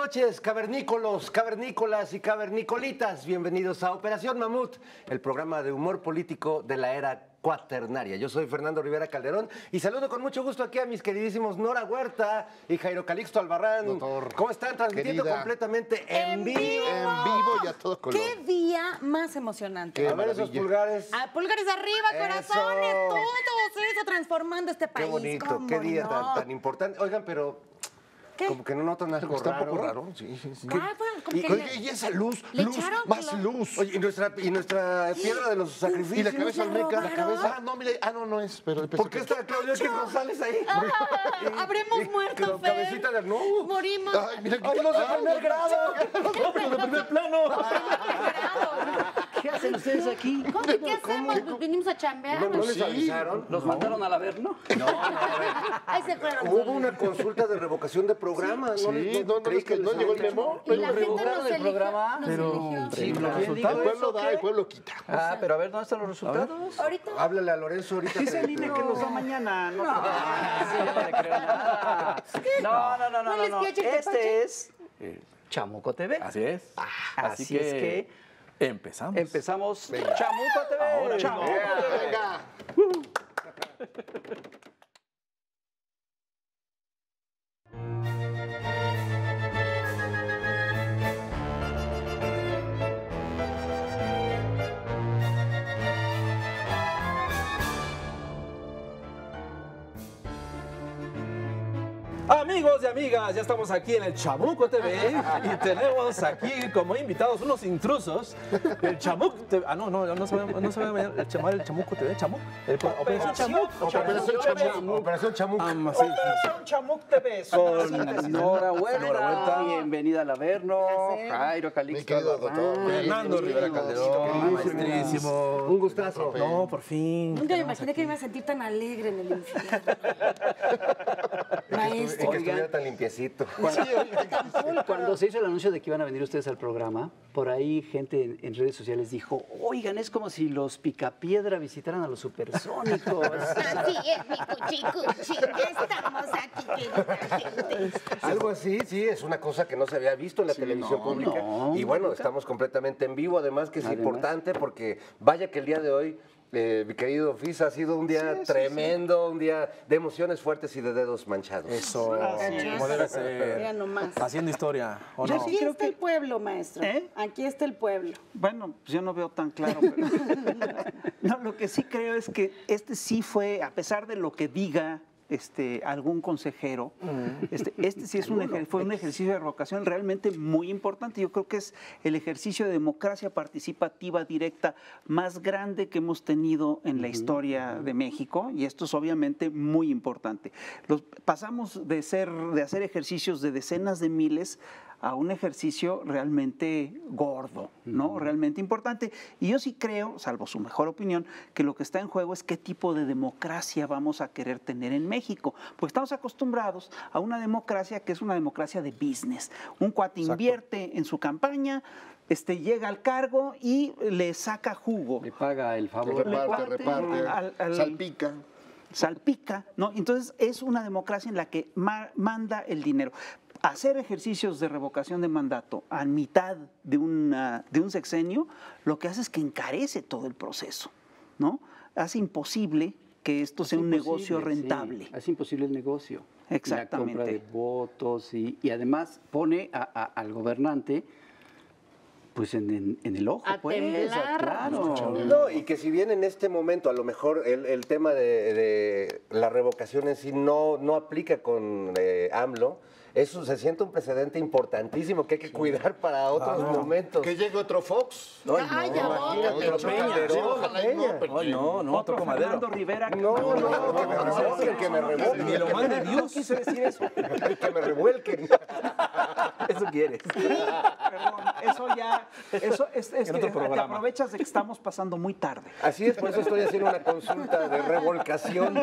noches, cavernícolos, cavernícolas y cavernicolitas. Bienvenidos a Operación Mamut, el programa de humor político de la era cuaternaria. Yo soy Fernando Rivera Calderón y saludo con mucho gusto aquí a mis queridísimos Nora Huerta y Jairo Calixto Albarrán. Doctor, ¿Cómo están? Transmitiendo querida, completamente en vivo. En vivo y a todo color. ¿Qué día más emocionante? A ver esos pulgares. Pulgares arriba, corazones, Eso. todos eso, transformando este Qué país. bonito, ¿Cómo qué día no? tan importante. Oigan, pero ¿Qué? como que no notan algo Está raro. un poco raro, sí. Ah, bueno, como Y- que Oye, y esa luz, ¿Le luz, echaron más lo- luz. Oye, ¿y nuestra piedra de los sacrificios? Y la cabeza ¿le olmeca. robaron? No, mire, no es, pero ¿Por qué está Claudio X González ahí? habremos muerto, con Fer. cabecita de no. Morimos. Ay, mira ¡Ay, los de primer grado! pero de primer plano. ¿Qué hacen ustedes aquí? ¿Cómo que qué hacemos? Pues vinimos a chambear. ¿No les Sí. avisaron? ¿Los mandaron al Averno? Ahí se fueron. Hubo una consulta de revocación de programa. Sí, no creí es que no les llegó el habían memo. Y la gente revocaron nos el eligió. programa, Nos pero- eligió. Sí, los El resultados. pueblo da, el pueblo quita. Ah, pero a ver, ¿dónde están los resultados? Ahorita. Háblale a Lorenzo ahorita. Dice el INE que los da mañana. No, Sí, yo no le creo nada. No. les quiero echar Este es Chamuco TV. Así es. Así es que empezamos. empezamos Chamuco TV. Ahora mismo. Chamuco TV. Venga. Amigos y amigas, ya estamos aquí en el Chamuco TV y tenemos aquí como invitados unos intrusos del Chamuco TV. Ah, no se va a llamar el Chamuco TV, Chamuc. Operación Chamuc. Operación Chamuc. Operación Chamuc. Sí. Chamuc TV. Con Nora Huerta. Nora Huerta. Bienvenida al Averno. Placer. Jairo Mi Calixto. querido doctor. Fernando Rivera Calderón, Queridísimo. maestrísimo. Un gustazo. No, por fin. Nunca me imaginé que me iba a sentir tan alegre en el infierno. Y Maestro. que estuviera tan limpiecito. Cuando se hizo el anuncio de que iban a venir ustedes al programa, por ahí gente en redes sociales dijo, oigan, es como si los Picapiedra visitaran a los supersónicos. Así es, mi cuchi. Ya estamos aquí, querida gente. Algo así, sí, es una cosa que no se había visto en la televisión pública. no, Y bueno, estamos completamente en vivo, además que es Además. importante porque vaya que el día de hoy, mi querido Fis, ha sido un día tremendo, un día de emociones fuertes y de dedos manchados. Eso, como debe Mira ser. nomás. Haciendo historia, ¿o Yo no? sí creo que el pueblo, maestro. ¿Eh? Aquí está el pueblo. Bueno, pues yo no veo tan claro. Pero... no, lo que sí creo es que este sí fue, a pesar de lo que diga algún consejero, este sí es fue un ejercicio de revocación realmente muy importante. Yo creo que es el ejercicio de democracia participativa directa más grande que hemos tenido en la historia de México, y esto es obviamente muy importante. Pasamos de hacer ejercicios de decenas de miles a un ejercicio realmente gordo, ¿no? Realmente importante. Y yo sí creo, salvo su mejor opinión, que lo que está en juego es qué tipo de democracia vamos a querer tener en México. Pues estamos acostumbrados a una democracia que es una democracia de business. Un cuate invierte en su campaña, llega al cargo y le saca jugo. Le paga el favor. Reparte, Salpica, ¿no? Entonces es una democracia en la que manda el dinero. Hacer ejercicios de revocación de mandato a mitad de un sexenio, lo que hace es que encarece todo el proceso, ¿no? Hace imposible que esto sea un negocio rentable. Sí, es imposible el negocio. Exactamente. La compra de votos y además pone al gobernante pues en el ojo, A pues, temblar. claro. No, y que si bien en este momento a lo mejor el tema de la revocación en sí no aplica con AMLO, eso se siente un precedente importantísimo que hay que cuidar para otros momentos. Que llegue otro Fox. Ay, ya Imagínate, voy. otro Calderón, Ojalá y no, Peña. pero- Ay, no, Otro toco madera. Fernando Rivera. No, que me revuelquen, que me revuelquen. Ni lo mande Dios, quise decir eso. Que me revuelquen. Eso quieres. Perdón, eso ya, eso es En que otro te programa. aprovechas de que estamos pasando muy tarde. Así es, por eso estoy haciendo una consulta de revolcación.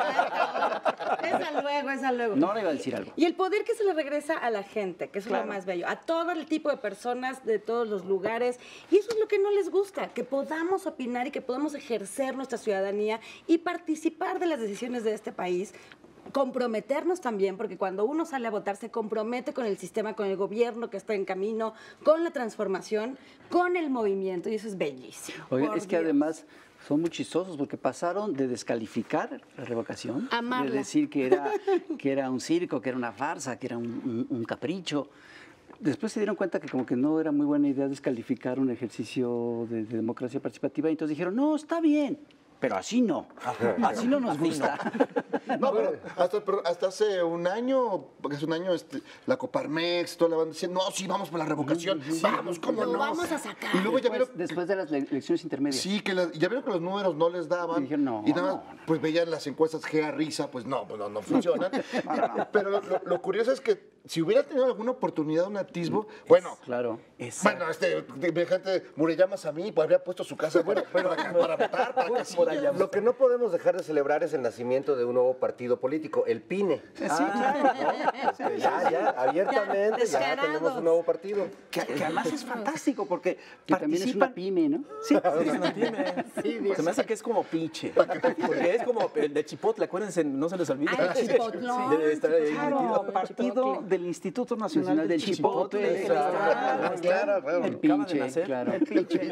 Esa luego. Nora iba a decir algo. Y el poder que se le regresa a la gente, que eso es lo más bello, a todo el tipo de personas de todos los lugares. Y eso es lo que no les gusta, que podamos opinar y que podamos ejercer nuestra ciudadanía y participar de las decisiones de este país. comprometernos también, porque cuando uno sale a votar se compromete con el sistema, con el gobierno que está en camino, con la transformación, con el movimiento, y eso es bellísimo. Oigan, por es que Dios. además son muy chistosos porque pasaron de descalificar la revocación, Amarla. de decir que era un circo, que era una farsa, que era un capricho. Después se dieron cuenta que como que no era muy buena idea descalificar un ejercicio de democracia participativa y entonces dijeron, no, está bien, pero así no nos gusta. No, pero hasta hace un año, porque hace un año la Coparmex, toda la banda diciendo, no, sí, vamos por la revocación, vamos, ¿cómo Lo no? vamos a sacar. Y luego ya vieron, Después de las elecciones intermedias. sí, ya vieron que los números no les daban. Y dijeron, no, y nada más, pues veían las encuestas Gea Risa, pues no funcionan. Pero lo curioso es que si hubiera tenido alguna oportunidad, un atisbo, bueno, Claro. bueno, gente Murellamas a mí, pues habría puesto su casa, bueno, para votar, para casillas. Lo que no podemos dejar de celebrar es el nacimiento de un nuevo partido político, el PINE. Sí, claro. Ya, abiertamente, ya descarados. tenemos un nuevo partido. Que además es fantástico porque Que también es una participan. pyme, ¿no? Sí, Es una pyme. Se me hace que es como pinche. Porque es como el de Chipotle, acuérdense, no se les olvide. Ah, el chipotlón. Debe estar ahí claro, metido. partido del Instituto Nacional del Chipotle. Claro. El Acaba de pinche, nacer. claro. El pinche.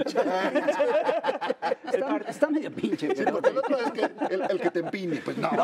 Está medio pinche, Sí, pero porque el otro es que el que te empine, pues no.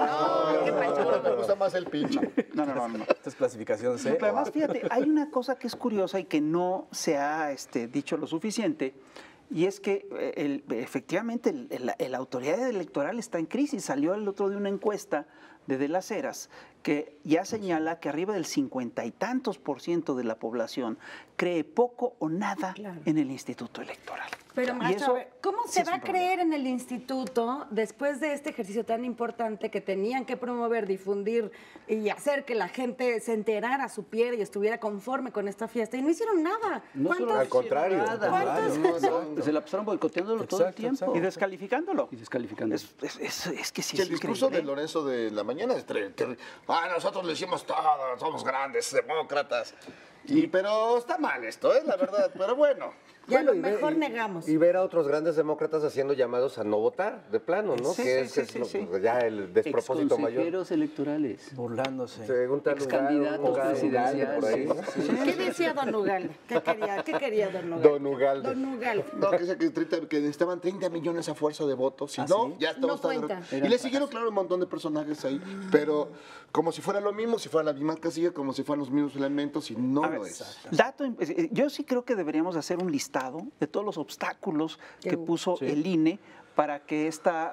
Me gusta más el pinche. No. Esta es clasificación C. Pero además, fíjate, hay una cosa que es curiosa y que no se ha dicho lo suficiente, y es que efectivamente la autoridad electoral está en crisis. Salió el otro día una encuesta de las Heras que ya señala que arriba del 50 y tantos % de la población cree poco o nada en el Instituto Electoral. Pero, Y maestro, eso a ver, ¿cómo sí se es va un a creer en el instituto después de este ejercicio tan importante que tenían que promover, difundir y hacer que la gente se enterara, supiera y estuviera conforme con esta fiesta? Y no hicieron nada. No solo ¿Cuántos- Al contrario. ¿Cuántos? se la pasaron boicoteándolo todo el Exacto, tiempo. exacto. Y descalificándolo. Y descalificando. Es que sí Que es el discurso de increíble. Lorenzo de la mañana es nosotros lo hicimos todo, somos grandes demócratas. Pero está mal esto, la verdad, pero bueno. Ya lo y ver- mejor y- negamos. Y ver a otros grandes demócratas haciendo llamados a no votar, de plano, ¿no? Sí, que sí, es sí, lo- sí. ya el despropósito mayor. Exconsejeros electorales. Burlándose. Según tal Excandidatos presidenciales, por ahí, ¿no? ¿Qué decía don Ugalde? ¿Qué quería don Ugalde? Don Ugalde. Don Ugalde. No, que necesitaban 30 millones a fuerza de votos. Si no, ¿sí? ya No estamos cuenta. Y le siguieron, claro, un montón de personajes ahí. Pero como si fuera lo mismo, si fuera la misma casilla, como si fueran los mismos elementos, y no A ver, lo es. yo sí creo que deberíamos hacer un listado de todos los obstáculos que puso el INE para que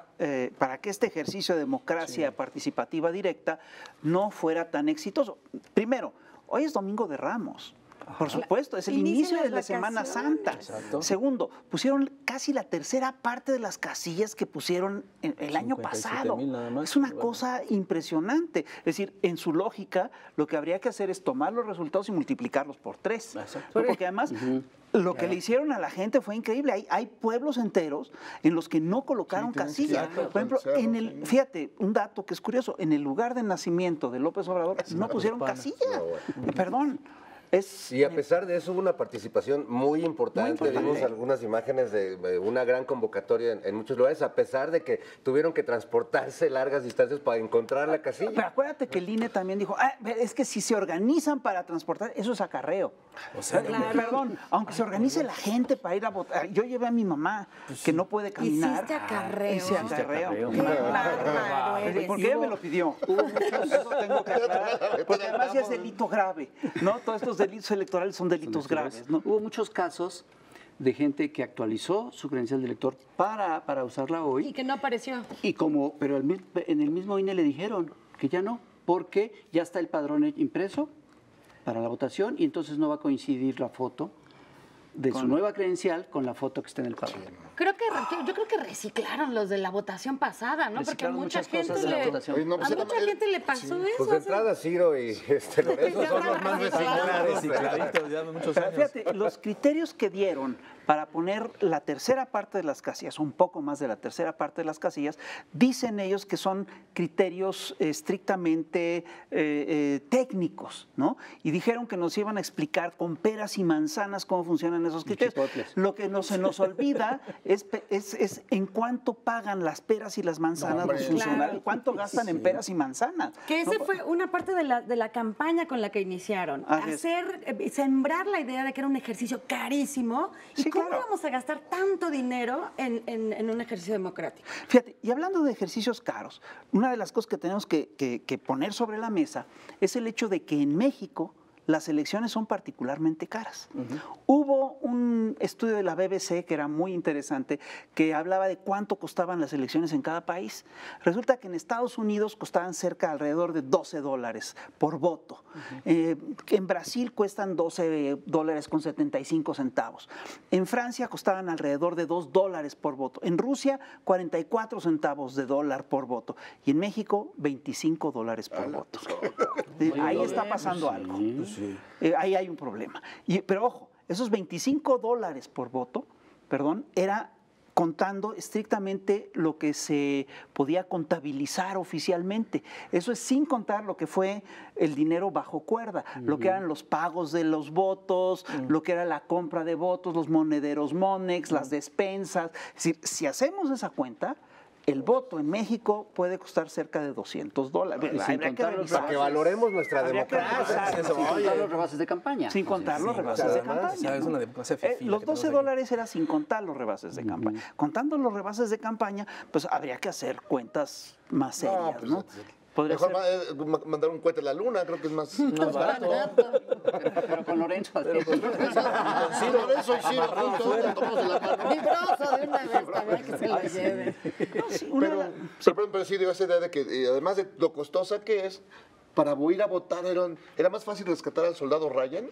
este ejercicio de democracia participativa directa no fuera tan exitoso. Primero, hoy es Domingo de Ramos. Por supuesto, es el Inician inicio de las la Semana Santa. Exacto. Segundo, pusieron casi la tercera parte de las casillas que pusieron el año 57,000 pasado. nada más. Es una Bueno. cosa impresionante. Es decir, en su lógica, lo que habría que hacer es tomar los resultados y multiplicarlos por 3. Exacto. Porque además, lo que le hicieron a la gente fue increíble. Hay pueblos enteros en los que no colocaron casillas. claro, Por ejemplo, Cerro, fíjate, un dato que es curioso, en el lugar de nacimiento de López Obrador no pusieron casilla. Perdón. Y a pesar de eso hubo una participación muy importante. Vimos algunas imágenes de una gran convocatoria en muchos lugares, a pesar de que tuvieron que transportarse largas distancias para encontrar la casilla. Pero acuérdate que el INE también dijo, es que si se organizan para transportar, eso es acarreo. O sea, Perdón, aunque se organice la gente para ir a votar. Yo llevé a mi mamá, que no puede caminar. Hiciste acarreo. Hice acarreo. Qué bárbaro eres. Porque ella me lo pidió. Eso tengo que aclarar. Porque además ya es delito grave, ¿no? Todos estos delitos electorales son delitos graves, ¿no? Hubo muchos casos de gente que actualizó su credencial de elector para usarla hoy. Y que no apareció. Pero en el mismo INE le dijeron que ya no, porque ya está el padrón impreso para la votación y entonces no va a coincidir la foto de su nueva credencial con la foto que está en el padrón. Yo creo que reciclaron los de la votación pasada, ¿no? Porque Reciclaron mucha muchas gente cosas de la le, votación. Oye, no, a pues mucha gente le pasó eso. Pues de entrada Ciro y Lorenzo son los más reciclados. recicladitos ya de muchos Pero años. fíjate, los criterios que dieron para poner la tercera parte de las casillas, un poco más de la tercera parte de las casillas, dicen ellos que son criterios estrictamente técnicos, ¿no? Y dijeron que nos iban a explicar con peras y manzanas cómo funcionan esos criterios. chipotles. Lo que no se nos olvida es en cuánto pagan las peras y las manzanas los funcionarios, Claro. cuánto gastan en peras y manzanas. Que ese fue una parte de la campaña con la que iniciaron. Así es. Sembrar la idea de que era un ejercicio carísimo. ¿Y Sí, cómo claro. vamos a gastar tanto dinero en un ejercicio democrático? Fíjate, y hablando de ejercicios caros, una de las cosas que tenemos que poner sobre la mesa es el hecho de que en México las elecciones son particularmente caras. Hubo un estudio de la BBC que era muy interesante, que hablaba de cuánto costaban las elecciones en cada país. Resulta que en Estados Unidos costaban cerca alrededor de $12 por voto. Que en Brasil cuestan $12.75. En Francia costaban alrededor de $2 por voto. En Rusia, 44 centavos de dólar por voto. Y en México, $25 por voto. Ahí está pasando algo. Ahí hay un problema. Pero ojo, esos $25 por voto, era contando estrictamente lo que se podía contabilizar oficialmente. Eso es sin contar lo que fue el dinero bajo cuerda, lo que eran los pagos de los votos, lo que era la compra de votos, los monederos Monex, las despensas. Es decir, si hacemos esa cuenta, el voto en México puede costar cerca de $200. Habría que revisar. Para que valoremos nuestra Habría que democracia. revisar. Sin contar los rebases de campaña. Sin contar los rebases de campaña. O sea, es ¿no? una democracia fifí la Los que tenemos $12 era sin contar los rebases de campaña. Contando los rebases de campaña, pues habría que hacer cuentas más serias, pues, ¿no? Podría Mejor ser. mandar un cohete a la luna, creo que es más barato. Pero con Lorenzo. Sí, Lorenzo y sí, juntos, tomamos de la mano. Libroso de una vez también que se lo lleve. No, sí, Pero sí, digo, esa idea de que además de lo costosa que es, para ir a votar era más fácil rescatar al soldado Ryan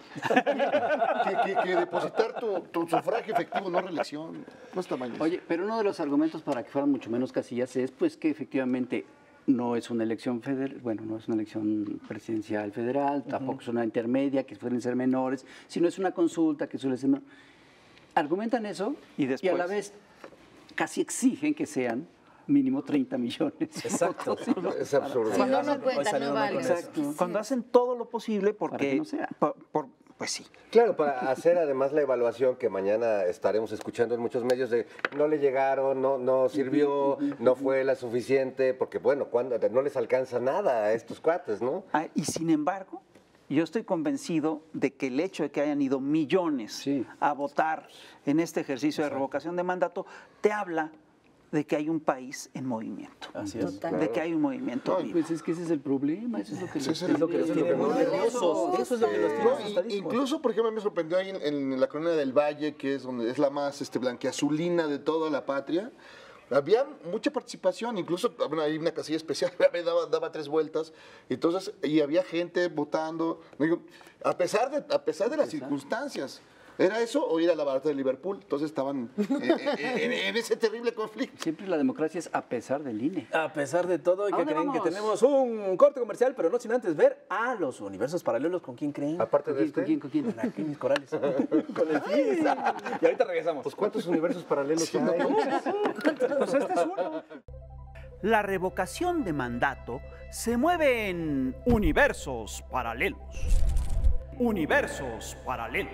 que depositar tu sufragio efectivo, no reelección. No está mal. Oye, pero uno de los argumentos para que fueran mucho menos casillas es pues que efectivamente no es una elección federal, bueno, no es una elección presidencial federal, tampoco es una intermedia, que suelen ser menores, sino es una consulta que suele ser menor. Argumentan eso Y a después- la vez casi exigen que sean mínimo 30 millones. Exacto. Es absurdo. Si no, no Hoy cuenta, no salieron vale. con eso. Exacto. Cuando hacen todo lo posible Para porque que no sea. pues sí. Claro, para hacer además la evaluación que mañana estaremos escuchando en muchos medios de no le llegaron, no sirvió, no fue la suficiente, porque bueno, no les alcanza nada a estos cuates, ¿no? Y sin embargo, yo estoy convencido de que el hecho de que hayan ido millones Sí. a votar en este ejercicio de revocación de mandato te habla de que hay un país en movimiento. Así es. Total. De que hay un movimiento vivo. Pues es que ese es el problema, eso es lo que Sí, los es lo que Los tiene muy nerviosos. Eso es lo que los tiene No, asustadísimos. incluso, por ejemplo, me sorprendió ahí en la colonia del Valle, que es donde es la más blanquiazulina de toda la patria. Había mucha participación, incluso bueno, hay una casilla especial, daba 3 vueltas, entonces, y había gente votando. Digo, a pesar de las circunstancias. ¿Era eso o ir a la barata de Liverpool? Entonces estaban en ese terrible conflicto. Siempre la democracia es a pesar del INE. A pesar de todo, y ¿A que dónde creen que vamos? tenemos un corte comercial, pero no sin antes ver a los universos paralelos. ¿Con quién creen? Aparte de ¿Con este, quién? Aquí mis corales. Con el FIS. Y ahorita regresamos. pues ¿cuántos universos paralelos hay? Pues este es uno. La revocación de mandato se mueve en universos paralelos. Universos paralelos.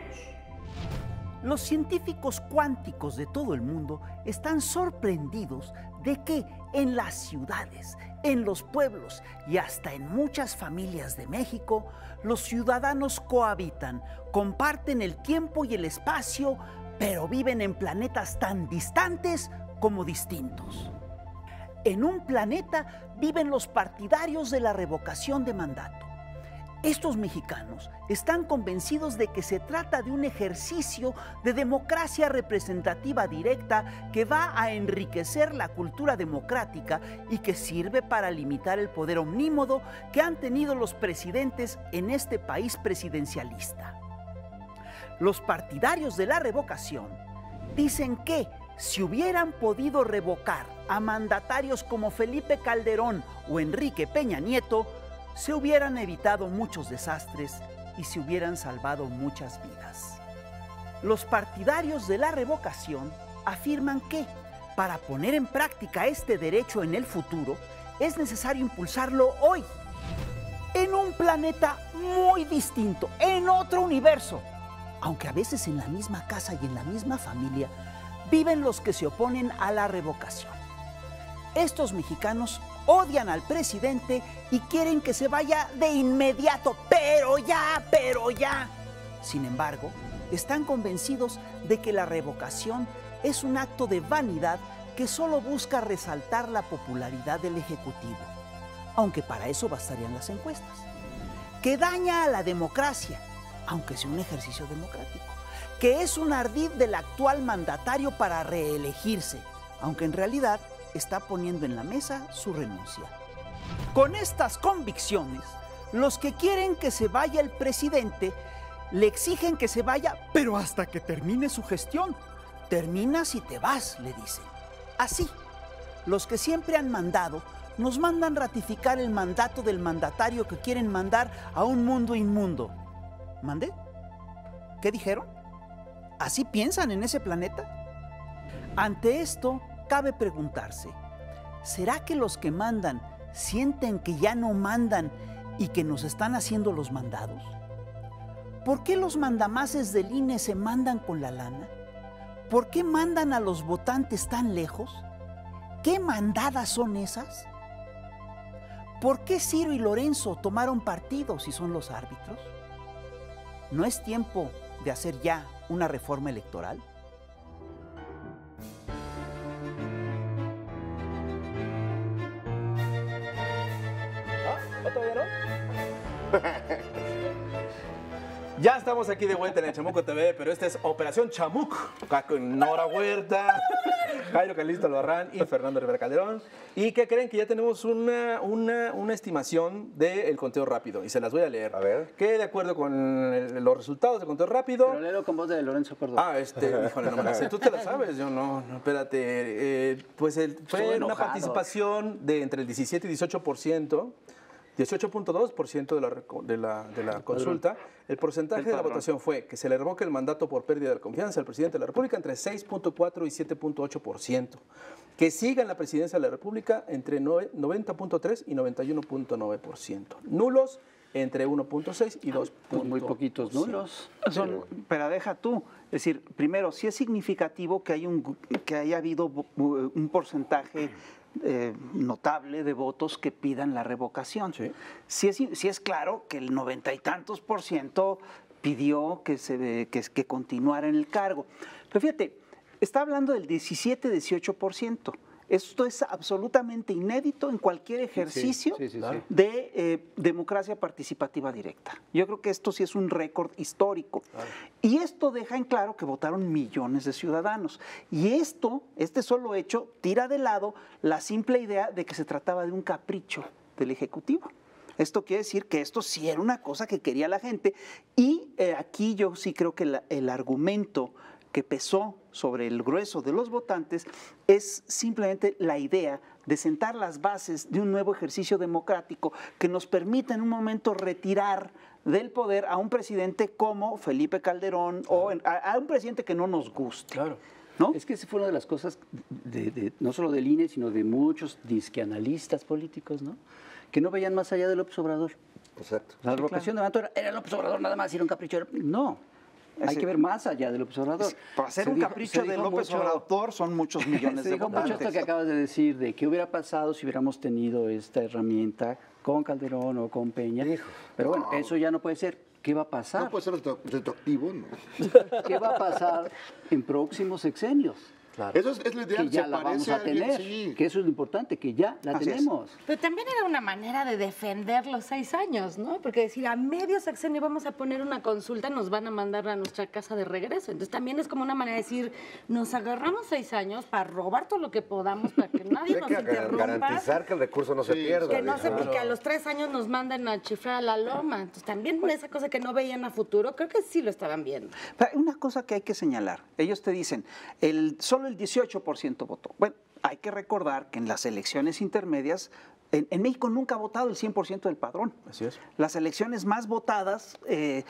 Los científicos cuánticos de todo el mundo están sorprendidos de que en las ciudades, en los pueblos y hasta en muchas familias de México, los ciudadanos cohabitan, comparten el tiempo y el espacio, pero viven en planetas tan distantes como distintos. En un planeta viven los partidarios de la revocación de mandato. Estos mexicanos están convencidos de que se trata de un ejercicio de democracia representativa directa que va a enriquecer la cultura democrática y que sirve para limitar el poder omnímodo que han tenido los presidentes en este país presidencialista. Los partidarios de la revocación dicen que si hubieran podido revocar a mandatarios como Felipe Calderón o Enrique Peña Nieto, se hubieran evitado muchos desastres y se hubieran salvado muchas vidas. Los partidarios de la revocación afirman que, para poner en práctica este derecho en el futuro, es necesario impulsarlo hoy, en un planeta muy distinto, en otro universo. Aunque a veces en la misma casa y en la misma familia viven los que se oponen a la revocación. Estos mexicanos odian al presidente y quieren que se vaya de inmediato, pero ya. Sin embargo, están convencidos de que la revocación es un acto de vanidad que solo busca resaltar la popularidad del Ejecutivo, aunque para eso bastarían las encuestas. Que daña a la democracia, aunque sea un ejercicio democrático. Que es un ardid del actual mandatario para reelegirse, aunque en realidad está poniendo en la mesa su renuncia. Con estas convicciones, los que quieren que se vaya el presidente le exigen que se vaya, pero hasta que termine su gestión. Terminas y te vas, le dicen. Así, los que siempre han mandado nos mandan ratificar el mandato del mandatario que quieren mandar a un mundo inmundo. ¿Mandé? ¿Qué dijeron? ¿Así piensan en ese planeta? Ante esto, cabe preguntarse, ¿será que los que mandan sienten que ya no mandan y que nos están haciendo los mandados? ¿Por qué los mandamases del INE se mandan con la lana? ¿Por qué mandan a los votantes tan lejos? ¿Qué mandadas son esas? ¿Por qué Ciro y Lorenzo tomaron partido si son los árbitros? ¿No es tiempo de hacer ya una reforma electoral? ¿Todavía no? Ya estamos aquí de vuelta en el Chamuco TV, pero esta es Operación Chamuc, acá con Nora Huerta, Jairo Calixto Albarrán y Fernando Rivera Calderón. ¿Y qué creen? Que ya tenemos una estimación del conteo rápido, y se las voy a leer. A ver. Que de acuerdo con los resultados del conteo rápido... Pero léelo con voz de Lorenzo Córdoba. Híjole, no me la sé. Tú te la sabes, yo no, espérate. Fue una participación de entre el 17 y 18%. 18.2% de la consulta. El porcentaje de la votación fue que se le revoque el mandato por pérdida de confianza al presidente de la República entre 6.4 y 7.8%. Que siga en la presidencia de la República entre 90.3 y 91.9%. Nulos entre 1.6 y 2. Muy poquitos nulos. Pero deja tú, es decir, primero, sí es significativo que haya habido un porcentaje notable de votos que pidan la revocación. Sí es claro que el 90 y tantos % pidió que continuara en el cargo. Pero fíjate, está hablando del 17-18%. Esto es absolutamente inédito en cualquier ejercicio de democracia participativa directa. Yo creo que esto sí es un récord histórico. Y esto deja en claro que votaron millones de ciudadanos. Y este solo hecho tira de lado la simple idea de que se trataba de un capricho del Ejecutivo. Esto quiere decir que esto sí era una cosa que quería la gente. Y aquí yo sí creo que el argumento que pesó sobre el grueso de los votantes es simplemente la idea de sentar las bases de un nuevo ejercicio democrático que nos permita en un momento retirar del poder a un presidente como Felipe Calderón o a un presidente que no nos guste. Claro. ¿No? Es que esa fue una de las cosas, no solo del INE, sino de muchos disqueanalistas políticos, ¿no? Que no veían más allá de López Obrador. Exacto. La revocación de mandato era López Obrador nada más, era un capricho. No. Hay que ver más allá de López Obrador. Para hacer un capricho de López Obrador son muchos millones de votantes. Mucho esto que acabas de decir, de qué hubiera pasado si hubiéramos tenido esta herramienta con Calderón o con Peña. Pero bueno, eso ya no puede ser. ¿Qué va a pasar? No puede ser retroactivo, ¿no? ¿Qué va a pasar en próximos sexenios? Claro. Eso es lo ideal. Que ya la vamos a tener, que eso es lo importante, que ya la tenemos. Pero también era una manera de defender los 6 años, ¿no? Porque decir, a medio sexenio vamos a poner una consulta, nos van a mandar a nuestra casa de regreso. Entonces también es como una manera de decir, nos agarramos 6 años para robar todo lo que podamos, para que nadie nos interrumpa. Garantizar que el recurso no se pierda. Que no se, y que a los 3 años nos manden a chiflar a la loma. Entonces también esa cosa que no veían a futuro, creo que sí lo estaban viendo. Pero una cosa que hay que señalar, ellos te dicen, solo el 18% votó. Bueno, hay que recordar que en las elecciones intermedias, en México nunca ha votado el 100% del padrón. Así es. Las elecciones más votadas,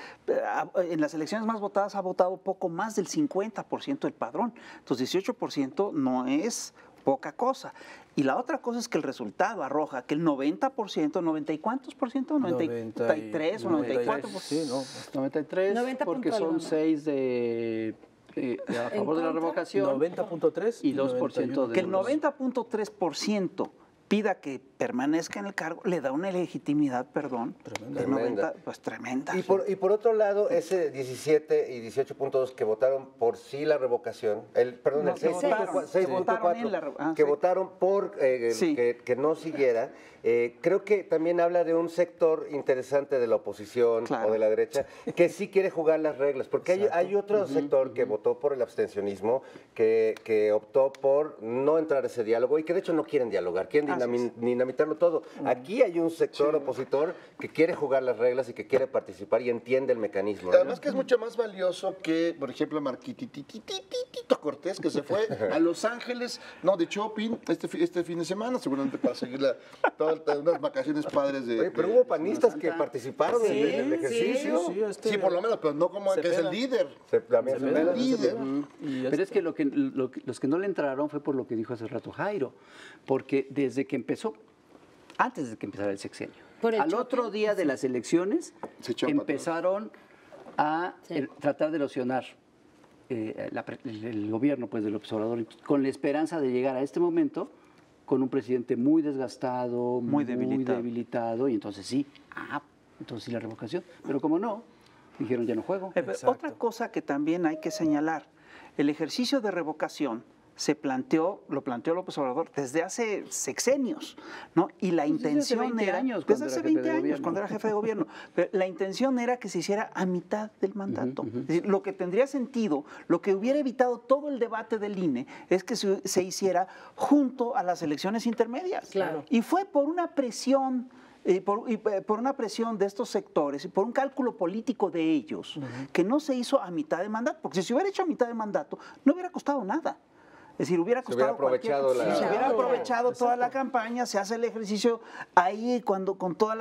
en las elecciones más votadas ha votado poco más del 50% del padrón. Entonces 18% no es poca cosa. Y la otra cosa es que el resultado arroja que el 90%, 90 y cuántos por ciento, 93 o 94%. Sí, no. 93, 90 porque son 6 de a favor de la revocación 90.3 y 2% de Que el nulos. 90.3% pida que permanezca en el cargo, le da una legitimidad, perdón, de 90, pues tremenda. Y por otro lado, ese 17 y 18.2 que votaron por sí la revocación, el 6.4 que votaron por que no siguiera, creo que también habla de un sector interesante de la oposición o de la derecha que sí quiere jugar las reglas, porque hay otro sector que votó por el abstencionismo, que optó por no entrar a ese diálogo y que de hecho no quieren dialogar, quieren dinamitarlo todo. Aquí hay un sector opositor que quiere jugar las reglas y que quiere participar y entiende el mecanismo. Además que es mucho más valioso que, por ejemplo, Marquititito Cortés, que se fue a Los Ángeles, de shopping este fin de semana, seguramente para seguir todas unas vacaciones padres de... Oye, pero hubo panistas que participaron en el ejercicio. Sí, por lo menos, pero no como que es el líder. El líder. Pero es que los que no le entraron fue por lo que dijo hace rato Jairo, porque desde que empezó, antes de que empezara el sexenio, al otro día de las elecciones empezaron a tratar de erosionar el gobierno del observador, con la esperanza de llegar a este momento con un presidente muy desgastado, muy debilitado, y entonces entonces la revocación. Pero como no, dijeron ya no juego. Otra cosa que también hay que señalar, el ejercicio de revocación lo planteó López Obrador desde hace sexenios, ¿no? Y la intención era, desde hace 20 años, cuando era jefe de gobierno, pero la intención era que se hiciera a mitad del mandato. Es decir, lo que tendría sentido, lo que hubiera evitado todo el debate del INE, es que se hiciera junto a las elecciones intermedias. Claro. Y fue por una presión por una presión de estos sectores y por un cálculo político de ellos, que no se hizo a mitad de mandato, porque si se hubiera hecho a mitad de mandato, no hubiera costado nada. Es decir, hubiera costado se hubiera aprovechado toda la campaña, se hace el ejercicio ahí cuando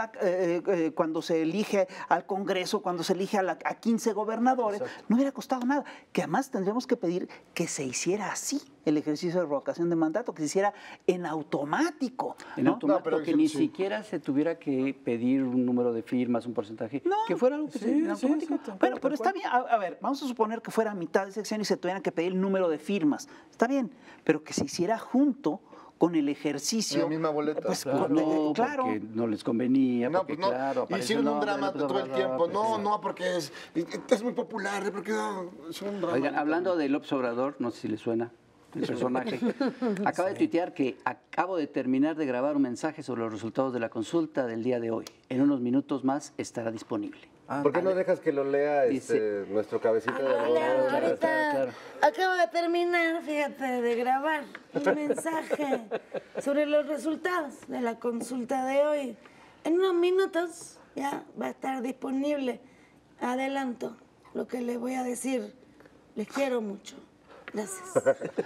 se elige al Congreso, cuando se elige a 15 gobernadores, no hubiera costado nada. Que además tendríamos que pedir que se hiciera así el ejercicio de revocación de mandato, que se hiciera en automático. En automático, que ni siquiera se tuviera que pedir un número de firmas, un porcentaje, que fuera algo que en automático. Bueno, pero está bien, a ver, vamos a suponer que fuera a mitad de sexenio y se tuvieran que pedir el número de firmas. Está bien, pero que se hiciera junto con el ejercicio. La misma boleta. Pues, claro, porque no les convenía. No, porque, pues no. claro, hicieron un drama todo el tiempo. No, porque es muy popular, porque es un drama. Oigan, hablando de López Obrador, no sé si les suena el personaje, acaba de tuitear que acabo de terminar de grabar un mensaje sobre los resultados de la consulta del día de hoy. En unos minutos más estará disponible. ¿Por qué no dejas que lo lea nuestro cabecita de la voz? Ahorita acabo de terminar, fíjate, de grabar un mensaje sobre los resultados de la consulta de hoy. En unos minutos ya va a estar disponible. Adelanto lo que les voy a decir. Les quiero mucho. Gracias.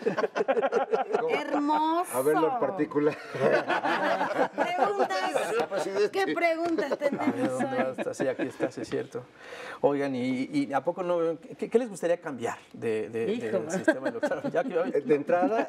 Hermoso. A ver los particulares. ¿Preguntas? ¿Qué preguntas tenemos hoy? Sí, aquí está, sí es cierto. Oigan, ¿y a poco no? ¿Qué les gustaría cambiar del sistema electoral? De entrada,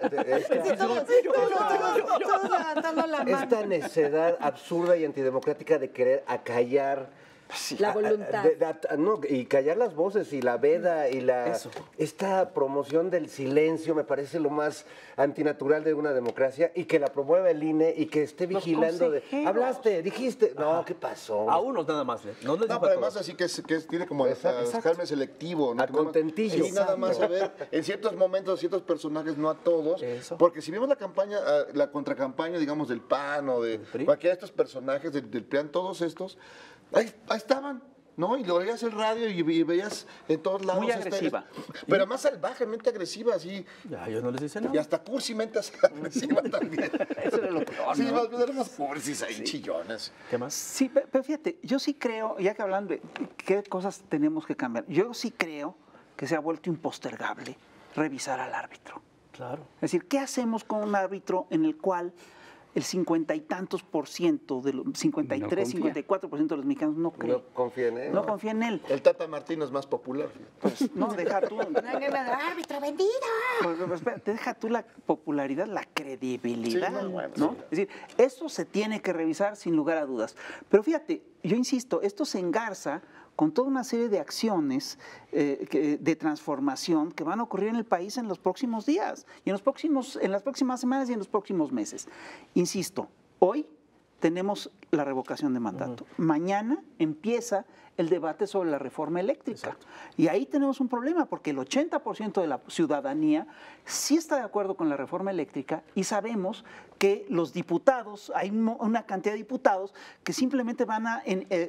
Todos levantando la mano. esta necedad absurda y antidemocrática de querer acallar la voluntad. Y callar las voces y la veda y esta promoción del silencio me parece lo más antinatural de una democracia, y que la promueva el INE y que esté vigilando hablaste, dijiste, ¿qué pasó? A unos nada más, no les pero además así que tiene como germen selectivo, ¿no? A contentillo. Y nada más a ver, en ciertos momentos, ciertos personajes, no a todos. Porque si vimos la campaña, la contracampaña, digamos, del PAN o de cualquiera de estos personajes del PRI, todos estos, ahí estaban, ¿no? Y lo veías en radio y veías en todos lados. Muy agresiva. Pero más salvajemente agresiva, así. Ya, ellos no les dicen nada. Y hasta cursimente agresiva también. Eso era lo peor, Sí, ¿no? más bien eran más cursis ahí, chillones. ¿Qué más? Sí, pero fíjate, yo sí creo, ya que hablando de qué cosas tenemos que cambiar, yo sí creo que se ha vuelto impostergable revisar al árbitro. Claro. Es decir, ¿qué hacemos con un árbitro en el cual el 50 y tantos por ciento, de los 53, 54% de los mexicanos no creen? No confía en él. No confía en él. El Tata Martino es más popular. Pues, no, deja tú. ¡Árbitro vendido! Pues, espérate, deja tú la popularidad, la credibilidad, Sí, bueno, ¿no? Es decir, eso se tiene que revisar sin lugar a dudas. Pero fíjate, yo insisto, esto se engarza con toda una serie de acciones de transformación que van a ocurrir en el país en los próximos días, y en las próximas semanas y en los próximos meses. Insisto, hoy tenemos la revocación de mandato. Mañana empieza el debate sobre la reforma eléctrica. Exacto. Y ahí tenemos un problema, porque el 80% de la ciudadanía sí está de acuerdo con la reforma eléctrica, y sabemos que los diputados, hay una cantidad de diputados que simplemente van a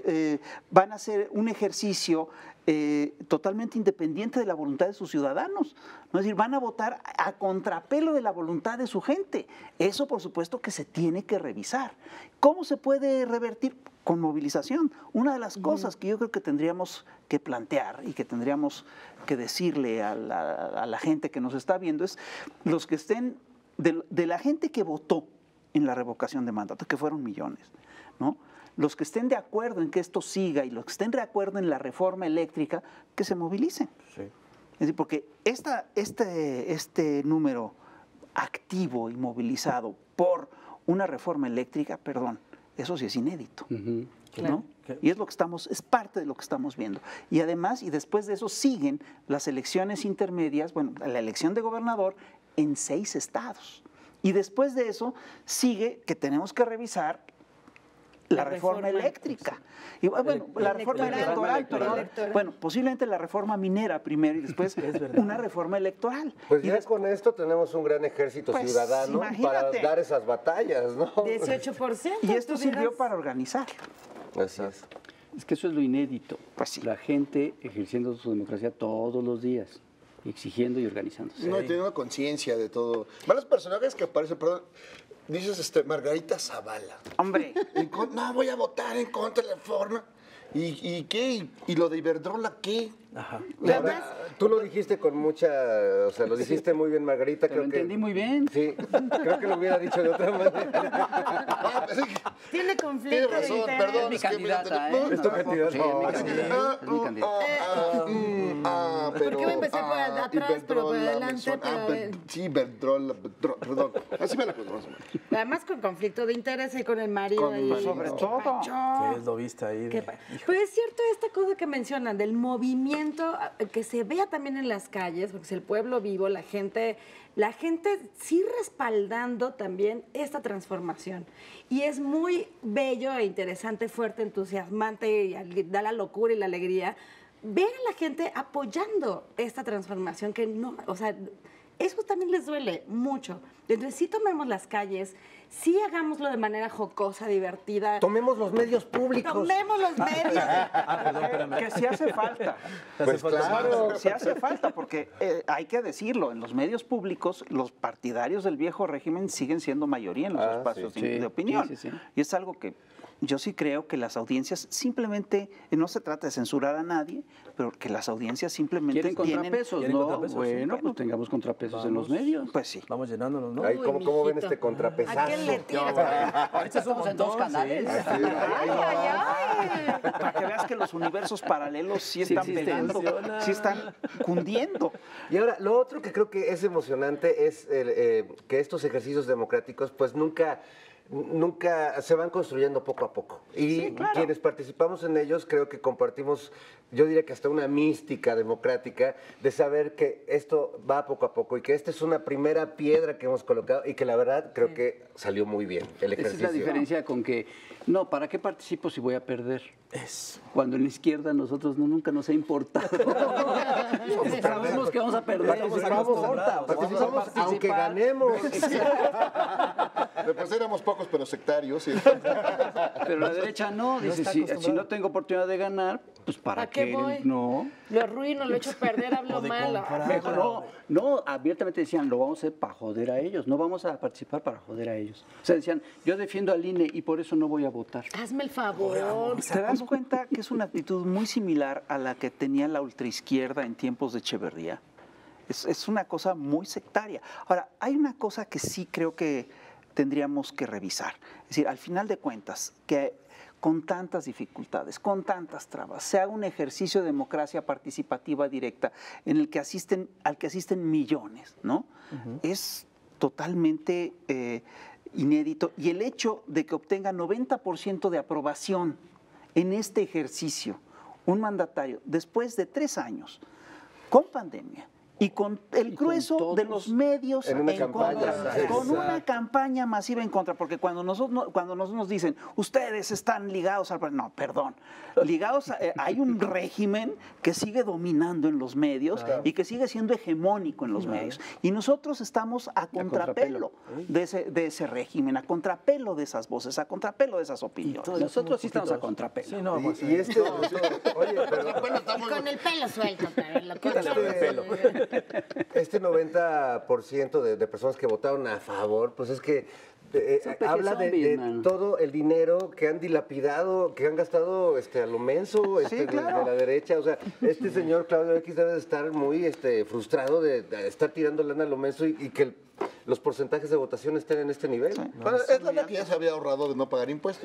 hacer un ejercicio totalmente independiente de la voluntad de sus ciudadanos. ¿No? Es decir, van a votar a contrapelo de la voluntad de su gente. Eso, por supuesto, que se tiene que revisar. ¿Cómo se puede revertir? Con movilización. Una de las cosas que yo creo que tendríamos que plantear y que tendríamos que decirle a la gente que nos está viendo es los que estén, de la gente que votó en la revocación de mandato, que fueron millones, ¿no? Los que estén de acuerdo en que esto siga y los que estén de acuerdo en la reforma eléctrica, que se movilicen. Sí. Es decir, porque este número activo y movilizado por una reforma eléctrica, perdón, eso sí es inédito. ¿No? Claro. Y es parte de lo que estamos viendo. Y además, y después de eso siguen las elecciones intermedias, bueno, la elección de gobernador en 6 estados. Y después de eso sigue que tenemos que revisar la reforma eléctrica. Y, bueno, la reforma electoral, perdón. Bueno, posiblemente la reforma minera primero y después una reforma electoral. Pues y ya con esto tenemos un gran ejército Pues, ciudadano para imagínate. dar esas batallas, ¿no? 18%. Y esto tú sirvió dirás. para organizar. Así es. Es que eso es lo inédito. Pues sí. La gente ejerciendo su democracia todos los días, exigiendo y organizándose. No, y teniendo conciencia de todo. Van los personajes que aparecen, perdón, dices Margarita Zavala. Hombre, No, voy a votar en contra de la reforma. ¿Y qué? ¿Y lo de Iberdrola qué? Ajá. Y ahora, tú lo dijiste con mucha, o sea, lo dijiste muy bien, Margarita. Te lo entendí muy bien. Sí, creo que lo hubiera dicho de otra manera. Ah, pues, Tiene tiene conflicto de razón, interés. perdón. Es mi es que candidata, mira, ¿eh? Es tu candidata. Sí, es mi No, candidata. Es mi candidata. pero... qué me empecé por atrás, pero por Iberdrola, adelante, me suena. pero- Sí, Iberdrola, perdón. Así me la conozco. Además con conflicto de interés y con el marido. Con el ahí. marido. sobre todo. ¿Qué lo viste ahí? Qué pa- Pero es cierto esta cosa que mencionan del movimiento que se vea también en las calles, porque es el pueblo vivo, la gente sí respaldando también esta transformación. Y es muy bello e interesante, fuerte, entusiasmante, y da la locura y la alegría ver a la gente apoyando esta transformación que no, o sea, eso también les duele mucho. Entonces sí tomemos las calles, sí hagámoslo de manera jocosa, divertida. Tomemos los medios públicos. Tomemos los medios. Perdón, espérame. Que sí hace falta. Pues claro. Sí hace falta, porque hay que decirlo, en los medios públicos los partidarios del viejo régimen siguen siendo mayoría en los espacios sí. de Sí, opinión. sí, sí, sí. Y es algo que yo sí creo que las audiencias simplemente, no se trata de censurar a nadie, pero que las audiencias simplemente ¿Quieren contrapesos? ¿Quieren No, contrapesos? bueno, Sí. pues tengamos contrapesos en los medios. Pues sí. Vamos llenándonos, ¿no? Ay, Uy, ¿cómo ven mijito. este contrapesazo? ¿A quién le tiras? Ahorita es un Estamos en 2 montón, canales. sí. Ay, ay, ay. Para que veas que los universos paralelos sí Sí están existen. pegando, Funciona. sí están cundiendo. Y ahora, lo otro que creo que es emocionante es que estos ejercicios democráticos pues nunca se van construyendo poco a poco. Y quienes participamos en ellos creo que compartimos, yo diría que hasta una mística democrática de saber que esto va poco a poco y que esta es una primera piedra que hemos colocado y que la verdad creo que salió muy bien el Esa ejercicio. es la diferencia con que, no, ¿para qué participo si voy a perder? Eso. Cuando en la izquierda a nosotros nunca nos ha importado. Sabemos que vamos a perder. Estamos acostumbrados. Participamos aunque ganemos. Después éramos pocos, pero sectarios. Sí. Pero la derecha no, dice, está si acostumbrada. no tengo oportunidad de ganar, pues ¿para qué qué? voy? No. Lo arruino, lo echo a perder, hablo O de mal. comprar. Mejor no, abiertamente decían, lo vamos a hacer para joder a ellos, no vamos a participar para joder a ellos. O sea, decían, yo defiendo al INE y por eso no voy a votar. Hazme el favor. ¿Te das cuenta que es una actitud muy similar a la que tenía la ultraizquierda en tiempos de Echeverría? Es una cosa muy sectaria. Ahora, hay una cosa que sí creo que tendríamos que revisar. Es decir, al final de cuentas, que con tantas dificultades, con tantas trabas, se haga un ejercicio de democracia participativa directa en el que al que asisten millones, ¿no? Es totalmente inédito. Y el hecho de que obtenga 90% de aprobación en este ejercicio un mandatario, después de 3 años, con pandemia, y con el grueso de los medios en una en campaña. contra, con una campaña masiva en contra, porque cuando nosotros nos dicen, ustedes están ligados al... No, perdón, ligados hay un régimen que sigue dominando en los medios y que sigue siendo hegemónico en los medios. Y nosotros estamos a contrapelo de ese régimen, a contrapelo de esas voces, a contrapelo de esas opiniones. Nosotros sí estamos a contrapelo. Sí, no, pues, Y este, oye, pero Y con el pelo suelto, también, lo que Quítale el pelo. este 90% de personas que votaron a favor, pues es que Son pequeños habla de zombies, man. todo el dinero que han dilapidado, que han gastado a lo menso de la derecha. O sea, este señor Claudio X debe de estar muy frustrado de estar tirando lana a lo menso y que los porcentajes de votación estén en este nivel. Bueno, es la que ya se había ahorrado de no pagar impuestos.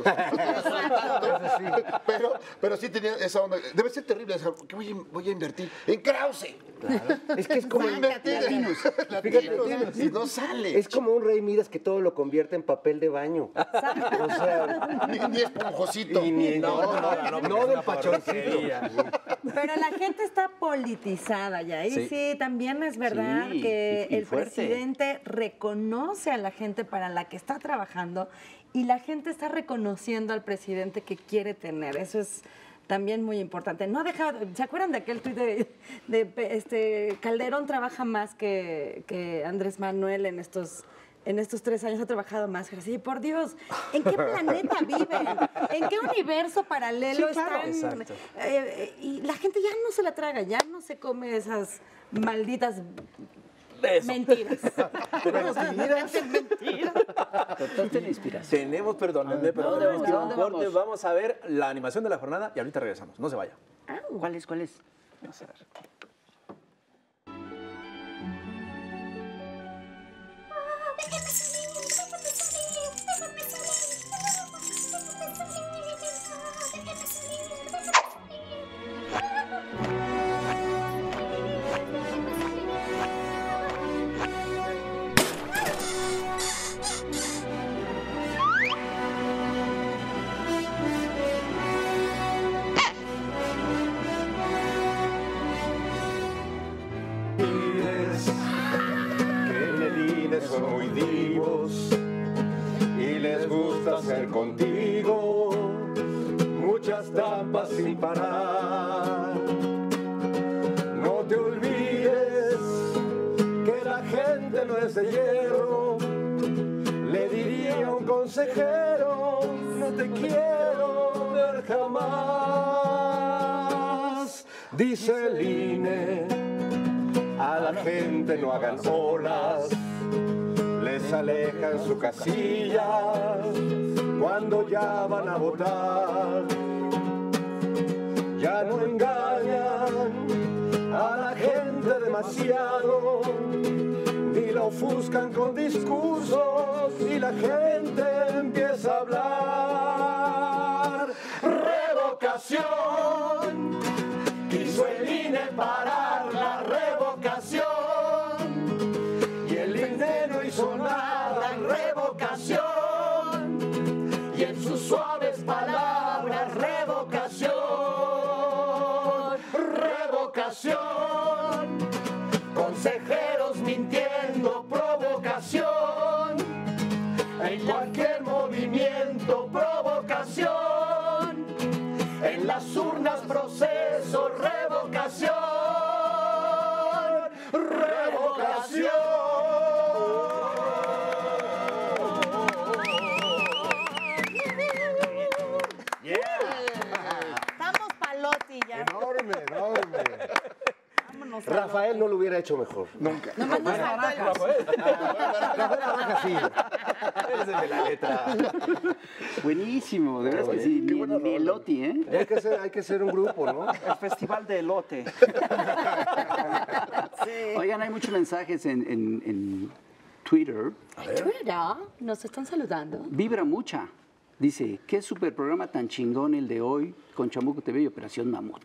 pero sí tenía esa onda. Debe ser terrible. ¿Qué voy a invertir? En Krause. Es que es como Latinos. Y no sale. Es como un Rey Midas que todo lo convierte en papel de baño. O sea, Ni esponjosito. no del pachoncito. Pero la gente está politizada ya. Y sí, también es verdad Sí, que y el fuerte. presidente reconoce a la gente para la que está trabajando y la gente está reconociendo al presidente que quiere tener. Eso es también muy importante. No ha dejado, ¿se acuerdan de aquel tuit de Calderón trabaja más que Andrés Manuel en estos 3 años? Ha trabajado más. Sí, por Dios, ¿en qué planeta viven? ¿En qué universo paralelo están? Exacto. Y la gente ya no se la traga, ya no se come esas malditas Eso. mentiras. Total la inspiración. Tenemos, perdónenme, pero ¿dónde tenemos vamos? que ir a ¿A un dónde corte. vamos? Vamos a ver la animación de la jornada y ahorita regresamos. No se vaya. ¿Cuál es? Vamos a ver. Kennedines son muy divos y les gusta hacer contigo muchas trampas sin parar. No te olvides que la gente no es de hierro. Le diría a un consejero, no te quiero ver jamás. Dice el INE, a la gente no hagan olas, les alejan su casilla cuando ya van a votar. Ya no engañan a la gente demasiado, ni la ofuscan con discursos y la gente empieza a hablar. Revocación, quiso el INE parar la revocación y el INE no hizo nada. Revocación, y en sus suaves palabras revocación, revocación, consejeros mintiendo, provocación, en cualquier movimiento, provocación, en las urnas proceso, revocación, revocación. Estamos palotti ya. Enorme, enorme. Vámonos. Rafael no lo hubiera hecho mejor. Nunca. Nomás nos falta el- Rafael Barajas sí. Eres el de la letra. Buenísimo, de verdad que sí. Ni Eloti, ¿eh? Hay que ser un grupo, ¿no? El Festival de Elote. Oigan, hay muchos mensajes en Twitter. Twitter, nos están saludando. Vibra mucha. Dice, qué super programa tan chingón el de hoy con Chamuco TV y Operación Mamut.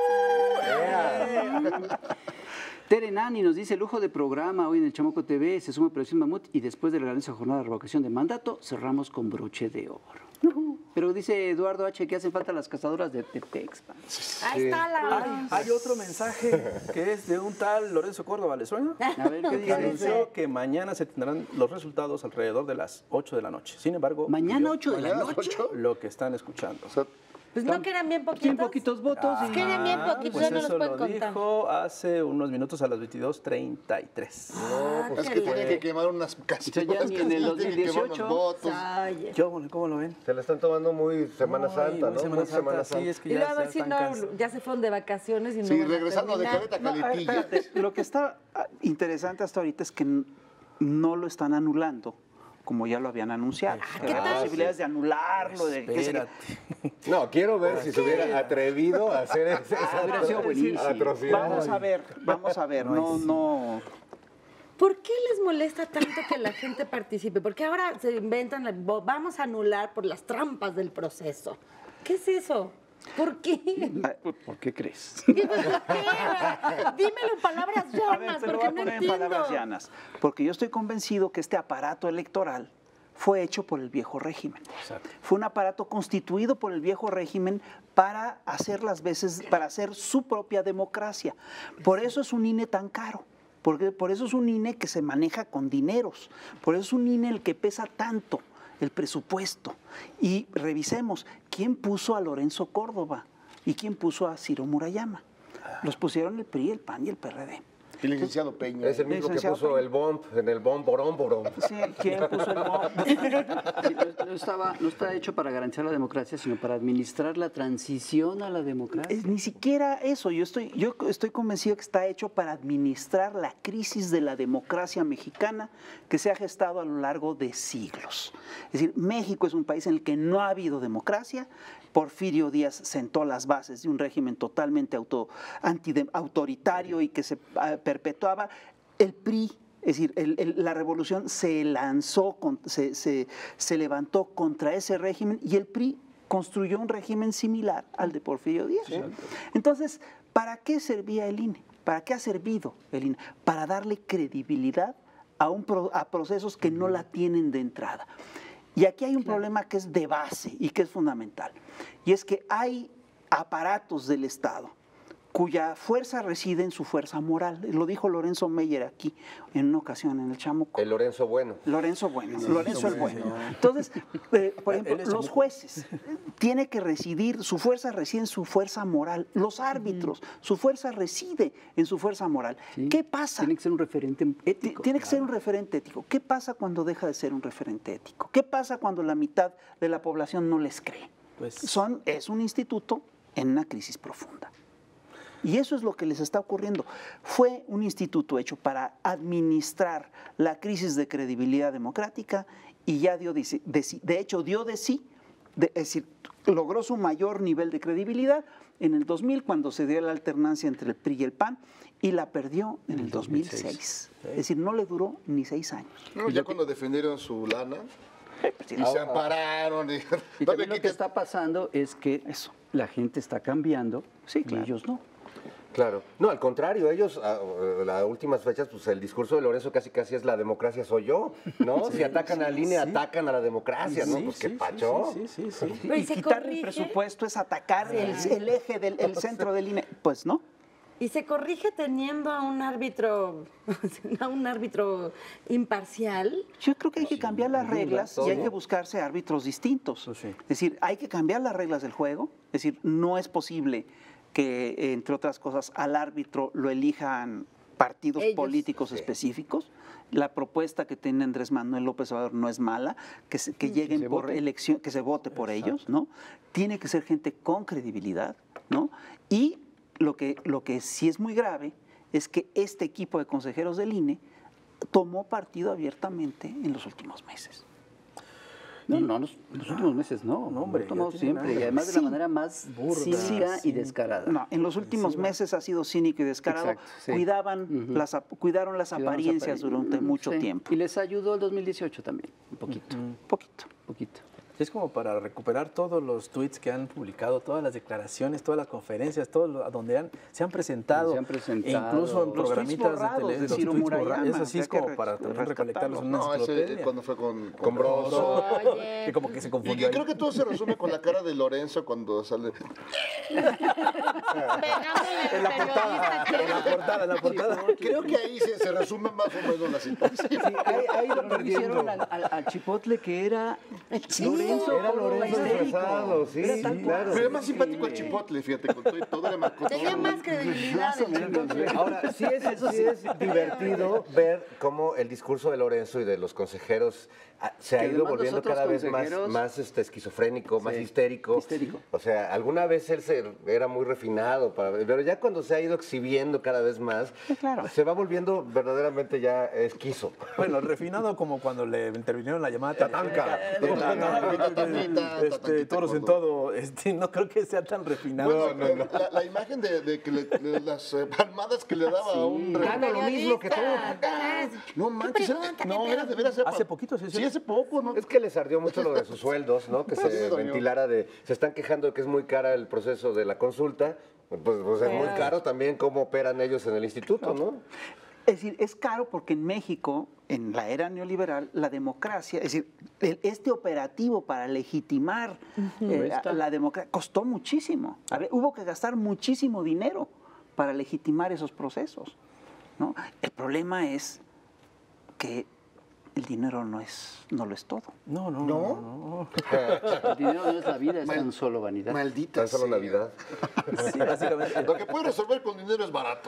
Tere Nani nos dice, lujo de programa hoy en el Chamuco TV, se suma Operación Mamut y después de la grandiosa jornada de revocación de mandato, cerramos con broche de oro. Pero dice Eduardo H. que hacen falta las cazadoras de Tepex. Ahí está la... Hay otro mensaje que es de un tal Lorenzo Córdoba, ¿le suena? A ver, ¿qué dice? Anunció que mañana se tendrán los resultados alrededor de las 8 de la noche. Sin embargo, Mañana 8 de la ¿Mañana a las noche. 8? lo que están escuchando. O sea, Pues no quedan bien poquitos. Bien poquitos votos. y- Quedan bien poquitos, Pues ya no los eso pueden lo contar. dijo hace unos minutos a las 22:33. no, pues es que tiene que quemar unas casitas. ya ni en el tiene que quemar unos 2018. votos. Ay, ¿Cómo lo ven? Se la están tomando muy Semana Ay, Santa, muy ¿no? Semana Muy Semana Santa, sí, es que y ya, luego a ver ya si están no, cansados. ya se fueron de vacaciones y no Sí, van a regresando de terminar. caleta caletilla. Espérate, lo que está interesante hasta ahorita es que no lo están anulando, como ya lo habían anunciado. ¿qué Hay tal? posibilidades de anularlo, de que se- Espérate. No, quiero ver si se hubiera atrevido a hacer esa hubiera sido buenísimo. atrocidad. Vamos a ver, no. ¿Por qué les molesta tanto que la gente participe? Porque ahora se inventan, vamos a anular por las trampas del proceso. ¿Qué es eso? ¿Por qué? ¿Por qué crees? ¿Por qué? Dímelo en palabras A ver, llanas, te lo voy porque a no poner en entiendo. palabras llanas, porque yo estoy convencido que este aparato electoral fue hecho por el viejo régimen. Exacto. Fue un aparato constituido por el viejo régimen para hacer las veces, para hacer su propia democracia. Por eso es un INE tan caro. Porque por eso es un INE que se maneja con dineros. Por eso es un INE el que pesa tanto el presupuesto. Y revisemos, ¿quién puso a Lorenzo Córdoba? ¿Y quién puso a Ciro Murayama? Los pusieron el PRI, el PAN y el PRD. El licenciado Peña. Es el mismo que Licenciado puso Peña. el bomb en el bomb borón. Sí, ¿quién puso el bombo? Sí, no está hecho para garantizar la democracia, sino para administrar la transición a la democracia. Ni siquiera eso, yo estoy convencido que está hecho para administrar la crisis de la democracia mexicana que se ha gestado a lo largo de siglos. Es decir, México es un país en el que no ha habido democracia. Porfirio Díaz sentó las bases de un régimen totalmente autoritario y que se perpetuaba. El PRI, es decir, la revolución se lanzó, se levantó contra ese régimen y el PRI construyó un régimen similar al de Porfirio Díaz. Entonces, ¿para qué servía el INE? ¿Para qué ha servido el INE? Para darle credibilidad a procesos que no la tienen de entrada. Y aquí hay un problema que es de base y que es fundamental. Y es que hay aparatos del Estado cuya fuerza reside en su fuerza moral. Lo dijo Lorenzo Meyer aquí en una ocasión en el Chamuco. El Lorenzo Bueno. Lorenzo Bueno, Lorenzo el Bueno. Entonces, por ejemplo, los jueces, tiene que residir, su fuerza reside en su fuerza moral. Los árbitros, su fuerza reside en su fuerza moral. Sí, ¿Qué pasa? Tiene que ser un referente ético. Tiene que ser un referente ético. ¿Qué pasa cuando deja de ser un referente ético? ¿Qué pasa cuando la mitad de la población no les cree? Pues Es un instituto en una crisis profunda. Y eso es lo que les está ocurriendo. Fue un instituto hecho para administrar la crisis de credibilidad democrática y ya dio de sí, es decir, logró su mayor nivel de credibilidad en el 2000 cuando se dio la alternancia entre el PRI y el PAN y la perdió en el 2006. Es decir, no le duró ni 6 años. No, ya cuando defendieron su lana Sí. y se ampararon. Y también lo que está pasando es que la gente está cambiando Sí, claro. y ellos no. Claro. No, al contrario, ellos, a las últimas fechas, pues el discurso de Lorenzo casi es la democracia soy yo, ¿no? Si atacan al INE, atacan a la democracia, ¿no? Pues qué pacho. Sí. Pero, ¿y Y se quitar el corrige? presupuesto es atacar el eje el centro del INE. Pues no. ¿Y se corrige teniendo a un árbitro imparcial? Yo creo que hay que cambiar las reglas y hay que buscarse árbitros distintos. Pues sí. Es decir, hay que cambiar las reglas del juego. Es decir, no es posible que, entre otras cosas, al árbitro lo elijan partidos Ellos. políticos específicos. La propuesta que tiene Andrés Manuel López Obrador no es mala, que lleguen por elección, que se vote por ellos, ¿no? Tiene que ser gente con credibilidad, ¿no? Y lo que sí es muy grave es que este equipo de consejeros del INE tomó partido abiertamente en los últimos meses. No, los últimos meses no. No, hombre, Lo tomamos ya tienen siempre. Y años. además de Sí. la manera más cínica y descarada. No, en los últimos meses ha sido cínico y descarado. Exacto, sí. Cuidaron las apariencias durante mucho Sí. tiempo. Y les ayudó el 2018 también, un poquito. Poquito. Poquito. Es como para recuperar todos los tweets que han publicado, todas las declaraciones, todas las conferencias, todo a donde se han presentado. Se han presentado. Incluso en Los tweets programitas borrados de tele, de los Ciro tweets Murayama, borrados. Eso sí es que hay como que para también recolectarlos en una No, ese enciclopedia. cuando fue con Broso. Oye, Que como que se Y confundió creo ahí. que todo se resume con la cara de Lorenzo cuando sale. pegándole al En la portada, periodista, en la portada. Creo que ahí se resume más o menos la situación. Ahí lo Pero no perdiendo. hicieron al Chipotle que era Sí, Lorenzo. Era Lorenzo histérico. disfrazado, sí, Era tal claro. cual. Pero es más simpático el Chipotle, fíjate, con todo y todo era más tenía más credibilidad el Chipotle. Ahora, sí es divertido ver cómo el discurso de Lorenzo y de los consejeros se ha Que ido además volviendo los otros cada vez consejeros- más esquizofrénico, más Sí, histérico. histérico. O sea, alguna vez él era muy refinado, pero ya cuando se ha ido exhibiendo cada vez más, claro. se va volviendo verdaderamente ya esquizo. Bueno, refinado como cuando le intervinieron la llamada Tatanka. Toros en todo. No creo que sea tan refinado. Bueno, la imagen de que de las palmadas que le daba a un Gana lo mismo que tú. No manches, no, era de veras. Hace poquito, sí, Sí, hace poco, ¿no? Es que les ardió mucho lo de sus sueldos, ¿no? Que se ventilara se están quejando de que es muy cara el proceso de la consulta. Pues es muy caro también cómo operan ellos en el instituto, ¿no? Es decir, es caro porque en México, en la era neoliberal, la democracia, es decir, este operativo para legitimar la democracia costó muchísimo. A ver, hubo que gastar muchísimo dinero para legitimar esos procesos, ¿no? El problema es que el dinero no lo es todo. No. El dinero no es la vida, es tan solo vanidad. Maldita Tan solo sea. Navidad. Sí, básicamente. Lo que puede resolver con dinero es barato.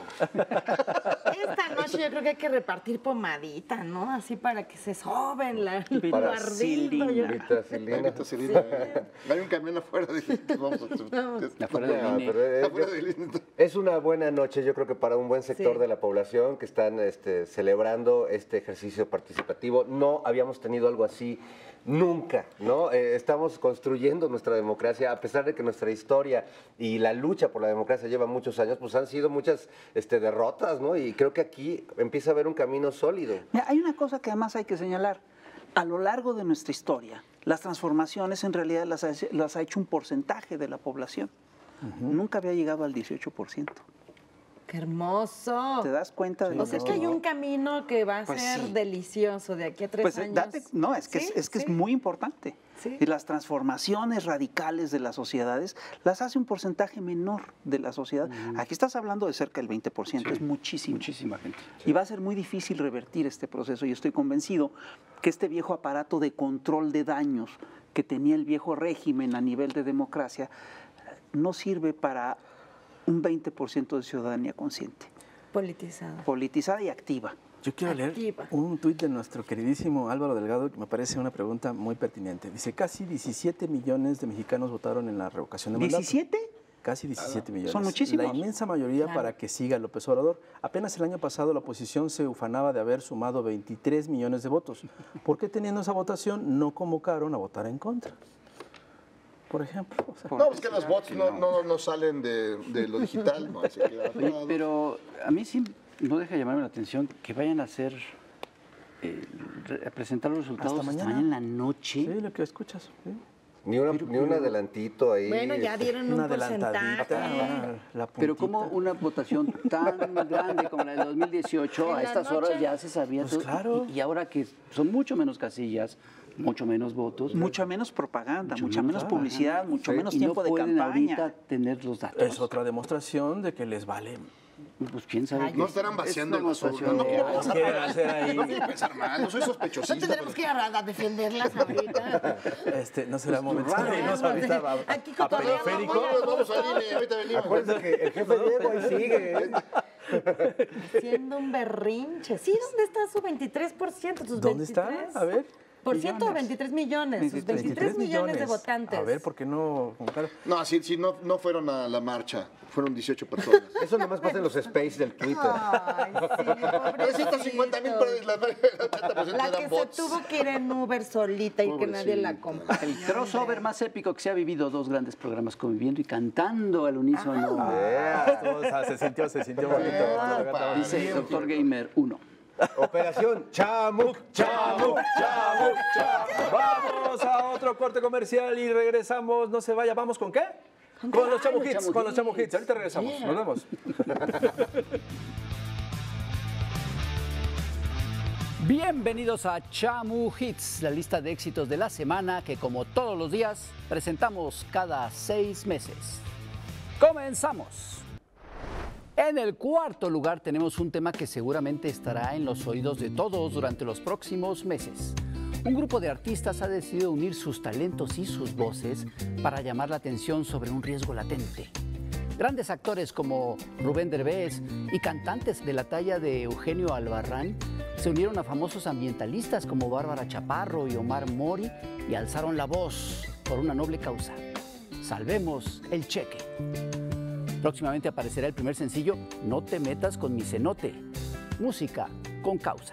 Esta noche yo creo que hay que repartir pomadita, ¿no? Así para que se soben lo ardido. yo- Maldita Celina. Hay un camión afuera, dije, vamos a... Afuera del No, INE. pero Afuera del INE. es una buena noche, yo creo que para un buen sector Sí. de la población que están celebrando este ejercicio participativo. No habíamos tenido algo así nunca, ¿no? Estamos construyendo nuestra democracia, a pesar de que nuestra historia y la lucha por la democracia lleva muchos años, pues han sido muchas derrotas, ¿no? Y creo que aquí empieza a haber un camino sólido. Mira, hay una cosa que además hay que señalar. A lo largo de nuestra historia, las transformaciones en realidad las ha hecho un porcentaje de la población. Nunca había llegado al 18%. ¡Qué hermoso! ¿Te das cuenta de lo O sea, que hay un camino que va a Pues ser sí. delicioso de aquí a 3 Pues años. no, es que, Sí, es sí. muy importante. Sí. Y las transformaciones radicales de las sociedades las hace un porcentaje menor de la sociedad. Aquí estás hablando de cerca del 20%, es muchísimo. Muchísima gente. Y va a ser muy difícil revertir este proceso. Y estoy convencido que este viejo aparato de control de daños que tenía el viejo régimen a nivel de democracia no sirve para un 20% de ciudadanía consciente, Politizada. politizada y activa. Yo quiero leer Activa. un tuit de nuestro queridísimo Álvaro Delgado que me parece una pregunta muy pertinente. Dice, casi 17 millones de mexicanos votaron en la revocación de mandato. ¿17? Casi 17 millones. Son muchísimos. La inmensa mayoría Claro. para que siga López Obrador. Apenas el año pasado la oposición se ufanaba de haber sumado 23 millones de votos. ¿Por qué teniendo esa votación no convocaron a votar en contra? Por ejemplo. O sea, No, es que los bots no salen de lo digital, no, se queda Oye, atorado. pero a mí sí no deja llamarme la atención que vayan a hacer, a presentar los resultados Hasta hasta mañana. mañana en la noche. sí, lo que escuchas. ¿sí? Ni un adelantito ahí. Bueno, ya dieron Una un porcentaje. adelantadita, la Pero puntita. como una votación tan grande como la del 2018, En a la estas horas noche. ya se sabía Pues todo. claro. Y ahora que son mucho menos casillas, mucho menos votos. Mucha menos propaganda, mucha menos propaganda. publicidad, mucho menos y tiempo no de pueden campaña. ahorita tener los datos. Es otra demostración de que les vale. Pues quién sabe. No qué- estarán es vaciando una el basura. demostración No de- quiero pensar quieren mal. hacer ahí. No quiero pensar mal, no soy ¿No sospechosista. tendremos que ir a defenderlas ahorita? No será momento raro, de irnos ahorita Aquí a cotorreando. periférico. Vamos al INE, ahorita venimos. Acuérdense que el jefe Diego ahí sigue. Siendo un berrinche. Sí, ¿dónde está su 23%? Sus ¿Dónde 23? está? A ver. Por ciento, 23 millones. Sus 23 millones de votantes. A ver, ¿por qué no? Convocaron? No, si no fueron a la marcha, fueron 18 personas. Eso nomás pasa en los space del Twitter. Ay, sí, 350,000 pobrecito. el 80% La eran que se bots. tuvo que ir en Uber solita y que nadie la acompañó. El crossover más épico que se ha vivido, dos grandes programas conviviendo y cantando al unísono. Se sintió bonito. Dice Doctor Gamer 1. Operación Chamuc, Chamuc, Chamuc, Chamuc. Vamos ahora. otro corte comercial y regresamos. No se vaya, ¿vamos con qué? Con los Chamu Hits, con los Chamu Hits. Ahorita regresamos. Nos vemos. Bienvenidos a Chamu Hits, la lista de éxitos de la semana que, como todos los días, presentamos cada 6 meses. ¡Comenzamos! En el cuarto lugar tenemos un tema que seguramente estará en los oídos de todos durante los próximos meses. Un grupo de artistas ha decidido unir sus talentos y sus voces para llamar la atención sobre un riesgo latente. Grandes actores como Rubén Derbez y cantantes de la talla de Eugenio Albarrán se unieron a famosos ambientalistas como Bárbara Chaparro y Omar Mori y alzaron la voz por una noble causa. Salvemos el cheque. Próximamente aparecerá el primer sencillo, No te metas con mi cenote. Música con causa.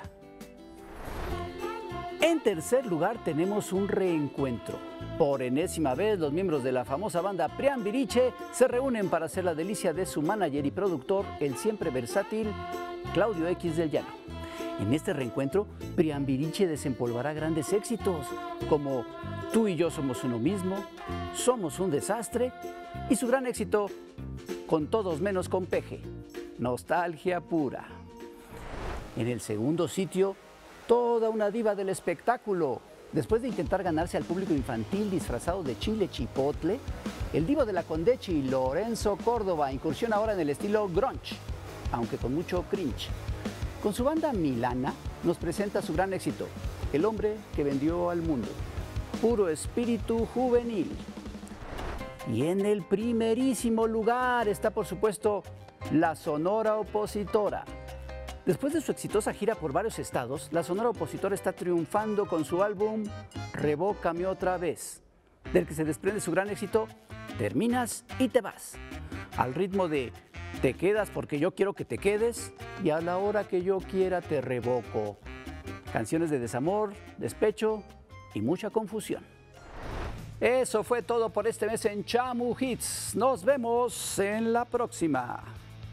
En tercer lugar tenemos un reencuentro. Por enésima vez, los miembros de la famosa banda Priambiriche se reúnen para hacer la delicia de su manager y productor, el siempre versátil Claudio X del Llano. En este reencuentro, Priambiriche desempolvará grandes éxitos como Tú y yo somos uno mismo, Somos un desastre y su gran éxito, Con todos menos con Peje, Nostalgia pura. En el segundo sitio, toda una diva del espectáculo. Después de intentar ganarse al público infantil disfrazado de chile chipotle, el divo de la Condechi, Lorenzo Córdoba, incursiona ahora en el estilo grunge, aunque con mucho cringe. Con su banda Milana nos presenta su gran éxito, El hombre que vendió al mundo, puro espíritu juvenil. Y en el primerísimo lugar está, por supuesto, la Sonora Opositora. Después de su exitosa gira por varios estados, la Sonora Opositora está triunfando con su álbum Revócame otra vez, del que se desprende su gran éxito Terminas y te vas, al ritmo de Te quedas porque yo quiero que te quedes y a la hora que yo quiera te revoco. Canciones de desamor, despecho y mucha confusión. Eso fue todo por este mes en Chamu Hits. Nos vemos en la próxima.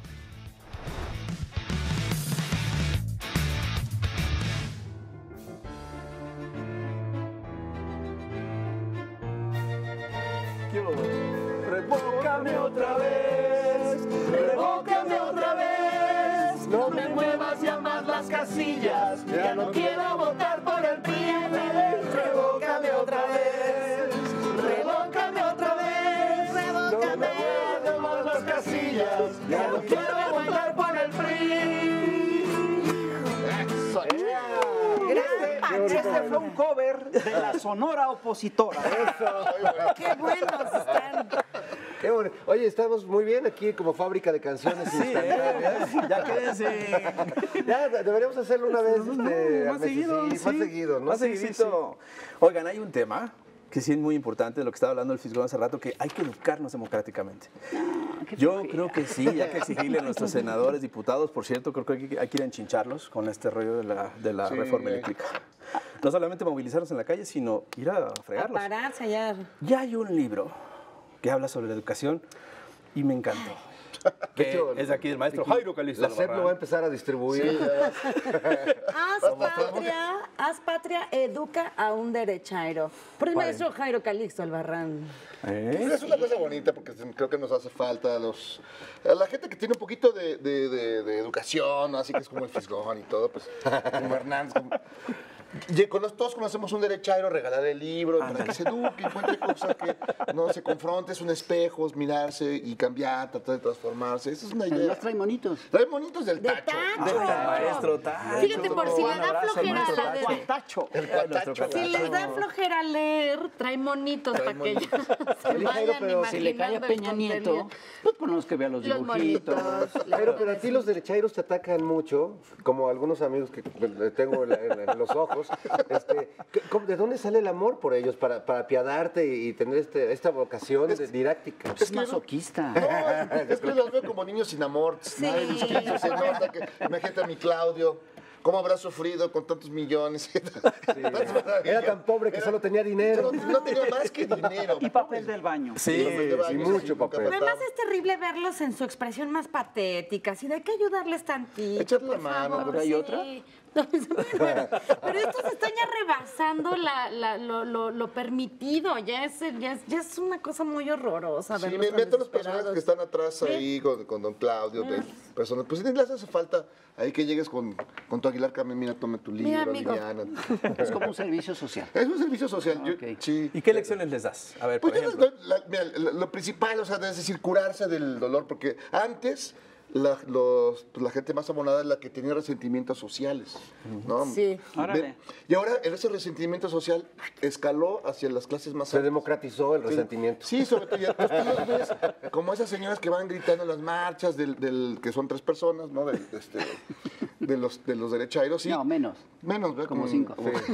Revócame otra vez, revócame otra vez. No me muevas ya más las casillas, ya no quiero votar por el PRI. Revócame otra vez, revócame otra vez. No me muevas más las casillas, ya no quiero votar por el PRI. Este fue un cover de la Sonora Opositora. ¡Qué buenos están! Qué bueno. Oye, estamos muy bien aquí como fábrica de canciones instantáneas. Ya quédense. Ya deberíamos hacerlo una vez. Más seguido, sí, más seguido, ¿no? Más seguidito. Oigan, hay un tema que sí es muy importante, de lo que estaba hablando el Fisgón hace rato, que hay que educarnos democráticamente. Yo creo que sí, hay que exigirle a nuestros senadores, diputados, por cierto, creo que hay que ir a enchincharlos con este rollo de la reforma eléctrica. No solamente movilizarnos en la calle, sino ir a fregarlos. A pararse allá. Ya hay un libro que habla sobre la educación y me encantó. Que hecho, es de aquí del maestro Jairo Calixto La SEP lo va a empezar a distribuir. Haz patria, educa a un derechairo. Por el maestro Jairo Calixto Albarrán. Es una cosa bonita porque creo que nos hace falta a la gente que tiene un poquito de educación, así que es como el Fisgón y todo, pues como Hernández. Todos conocemos un derechairo, regalar el libro, para que se eduque, encuentre cosas que no se confronte, es un espejo, es mirarse y cambiar, tratar de transformarse. Esa es una idea. Además trae monitos. Trae monitos del De tacho. tacho. Maestro Tacho. Fíjate, por si le da flojera a la de... Tacho. El cuatacho. Si les da flojera leer, trae monitos para que ya se Oye, Jairo, vayan pero Si le cae a imaginando el Peña Nieto, contenido. pues ponemos que vea los Los dibujitos. monitos. Pero a ti los derechairos te atacan mucho, como algunos amigos que tengo en los ojos. ¿De dónde sale el amor por ellos para apiadarte y tener esta vocación didáctica? Es masoquista. No, es que los veo como niños sin amor. Nadie los quiso, se nota que, imagínate a mi Claudio, cómo habrá sufrido con tantos millones. Era tan pobre que solo tenía dinero. No tenía más que dinero. Y papel del baño. Sí, y mucho papel. Además es terrible verlos en su expresión más patética, así de hay que ayudarles tantito. Echarle la por mano, favor, pero ¿hay sí. otra? Pero estos están ya rebasando lo permitido, ya es una cosa muy horrorosa. Sí, verlos tan todos los personajes desesperados. que están atrás ahí con don Claudio, de personas. Pues sí, les hace falta ahí que llegues con tu Aguilar Camín, mira, toma tu libro, Mira, amigo. Liliana. Es como un servicio social. Es un servicio social. Ok. Sí. ¿Y qué lecciones les das? A ver, por Pues yo ejemplo. mira, lo principal, o sea, es decir, curarse del dolor, porque antes la gente más abonada es la que tenía resentimientos sociales, ¿no? Sí. Órale. Y ahora ese resentimiento social escaló hacia las clases más Se altas. democratizó el resentimiento. Sí, sobre todo, ya, pues, tú los ves como esas señoras que van gritando en las marchas, que son 3 personas, ¿no? De los derechairos, sí. No, menos. Menos, ¿verdad? Como 5.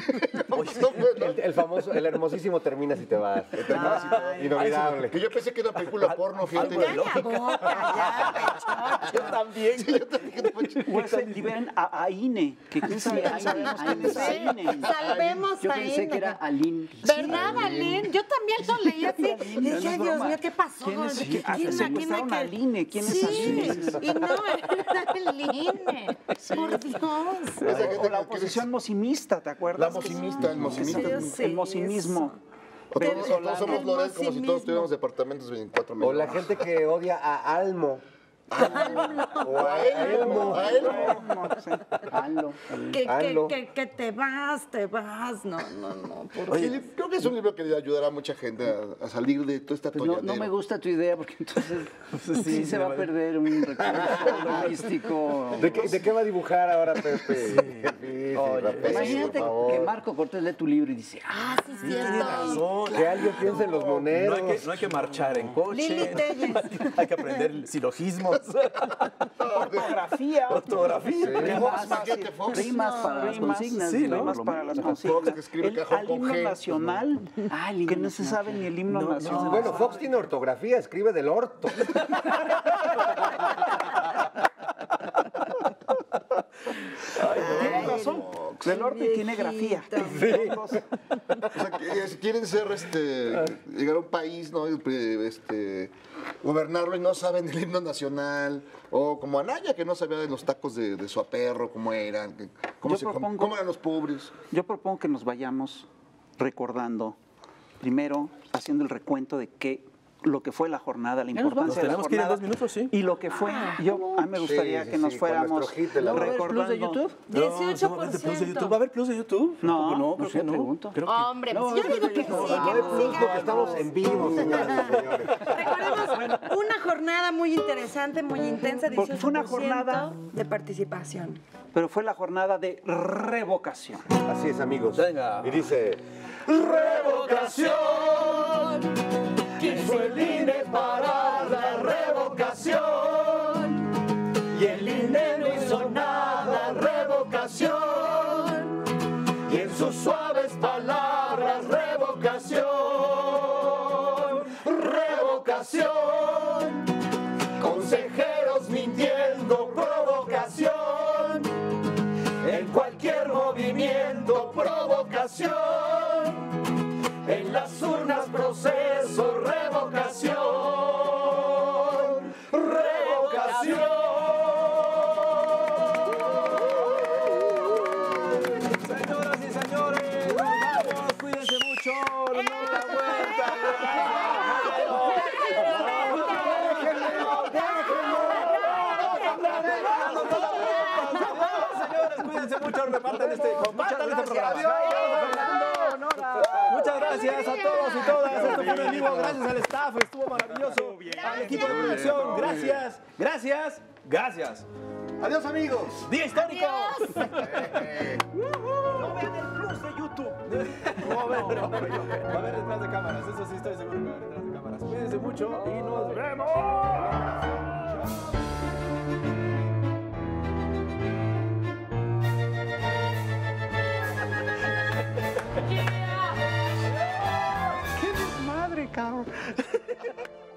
El famoso, el hermosísimo terminas y te vas. Inolvidable. Que yo pensé que era una película porno, fíjate. Ya la boca, ya, Yo también. O ese liberan a INE. Que quién sabe, Sí, sabemos quién es INE. Salvemos Yo a pensé Ine. que era Aline. ¿Verdad, Aline? Yo también lo leí así. Y No decía, es Dios broma. mío, ¿qué pasó? ¿Quién es? ¿De Hasta secuestraron a Aline. ¿Quién es Sí, Aline? y no, era el INE. Por Dios. Esa gente O la que oposición mocimista, ¿te acuerdas? La mocimista, el mocimista. Sí, El mocimismo. O todos somos El Loret como si mocimismo. todos tuviéramos departamentos 24 O metros. la gente que odia a Almo. O a Elmo. A él. Hazlo. Hazlo. Que te vas. No. Por Sí, creo que es un libro que le ayudará a mucha gente a salir de toda esta Pues no atolladero. me gusta tu idea porque entonces sí se va a perder un recurso logístico. ¿De qué va a dibujar ahora Pepe? Imagínate que Marco Cortés lee tu libro y dice, Ah, sí, cierto. Que alguien piense en los moneros. No hay que marchar en coche. Lili Telles. Hay que aprender silogismos. Ortografía. Ortografía. Fox, imagínate, Fox. rimas para las consignas. sí, ¿no? Rimas para las Fox, consignas. que escribe cajón Al con himno G. nacional, el himno que no se nacional. sabe ni el himno nacional. Bueno, Fox tiene ortografía, escribe del orto. Tiene razón. Del norte tiene grafía. O sea, que si quieren ser, llegar a un país, ¿no? Gobernarlo y no saben el himno nacional. O como Anaya, que no sabía de los tacos de su aperro, cómo eran, cómo eran los pobres. Yo propongo que nos vayamos recordando, primero haciendo el recuento de lo que fue la jornada, la importancia de la Tenemos que ir en jornada. 2 minutos, sí. Y lo que fue, a mí me gustaría Sí, que nos con fuéramos nuestro hit de la ¿No va a haber plus recordando. de YouTube? No, solamente plus de YouTube. ¿Va a haber plus de YouTube? No, ¿Cómo no, no creo sé, que no. pregunto. Creo que- Hombre, pues yo digo que sí, que nos sigan. Porque estamos en vivo, señoras y señores. Recordemos una jornada muy interesante, muy intensa, Porque 18% fue una jornada- de participación. Pero fue la jornada de revocación. Así es, amigos. Venga. Y dice... Revocación. Quiso el INE para la revocación. Y el INE no hizo nada. Revocación. Y en sus suaves palabras, revocación. Revocación. Consejeros mintiendo, provocación. En cualquier movimiento, provocación. En las urnas, proceso, revocación. Revocación. Señoras y señores, nos vamos. Cuídense mucho. Nos vemos la Señores, cuídense mucho, repartan compartan este programa. Muchas gracias a todos y todas. Esto fue en vivo. Gracias al staff, estuvo maravilloso. Al equipo de producción, gracias, gracias, gracias. Adiós, amigos. Día histórico. No vean el plus de YouTube. Va a haber detrás de cámaras, eso sí estoy seguro que va a haber detrás de cámaras. Cuídense mucho y nos vemos. ¡Qué desmadre, cabrón!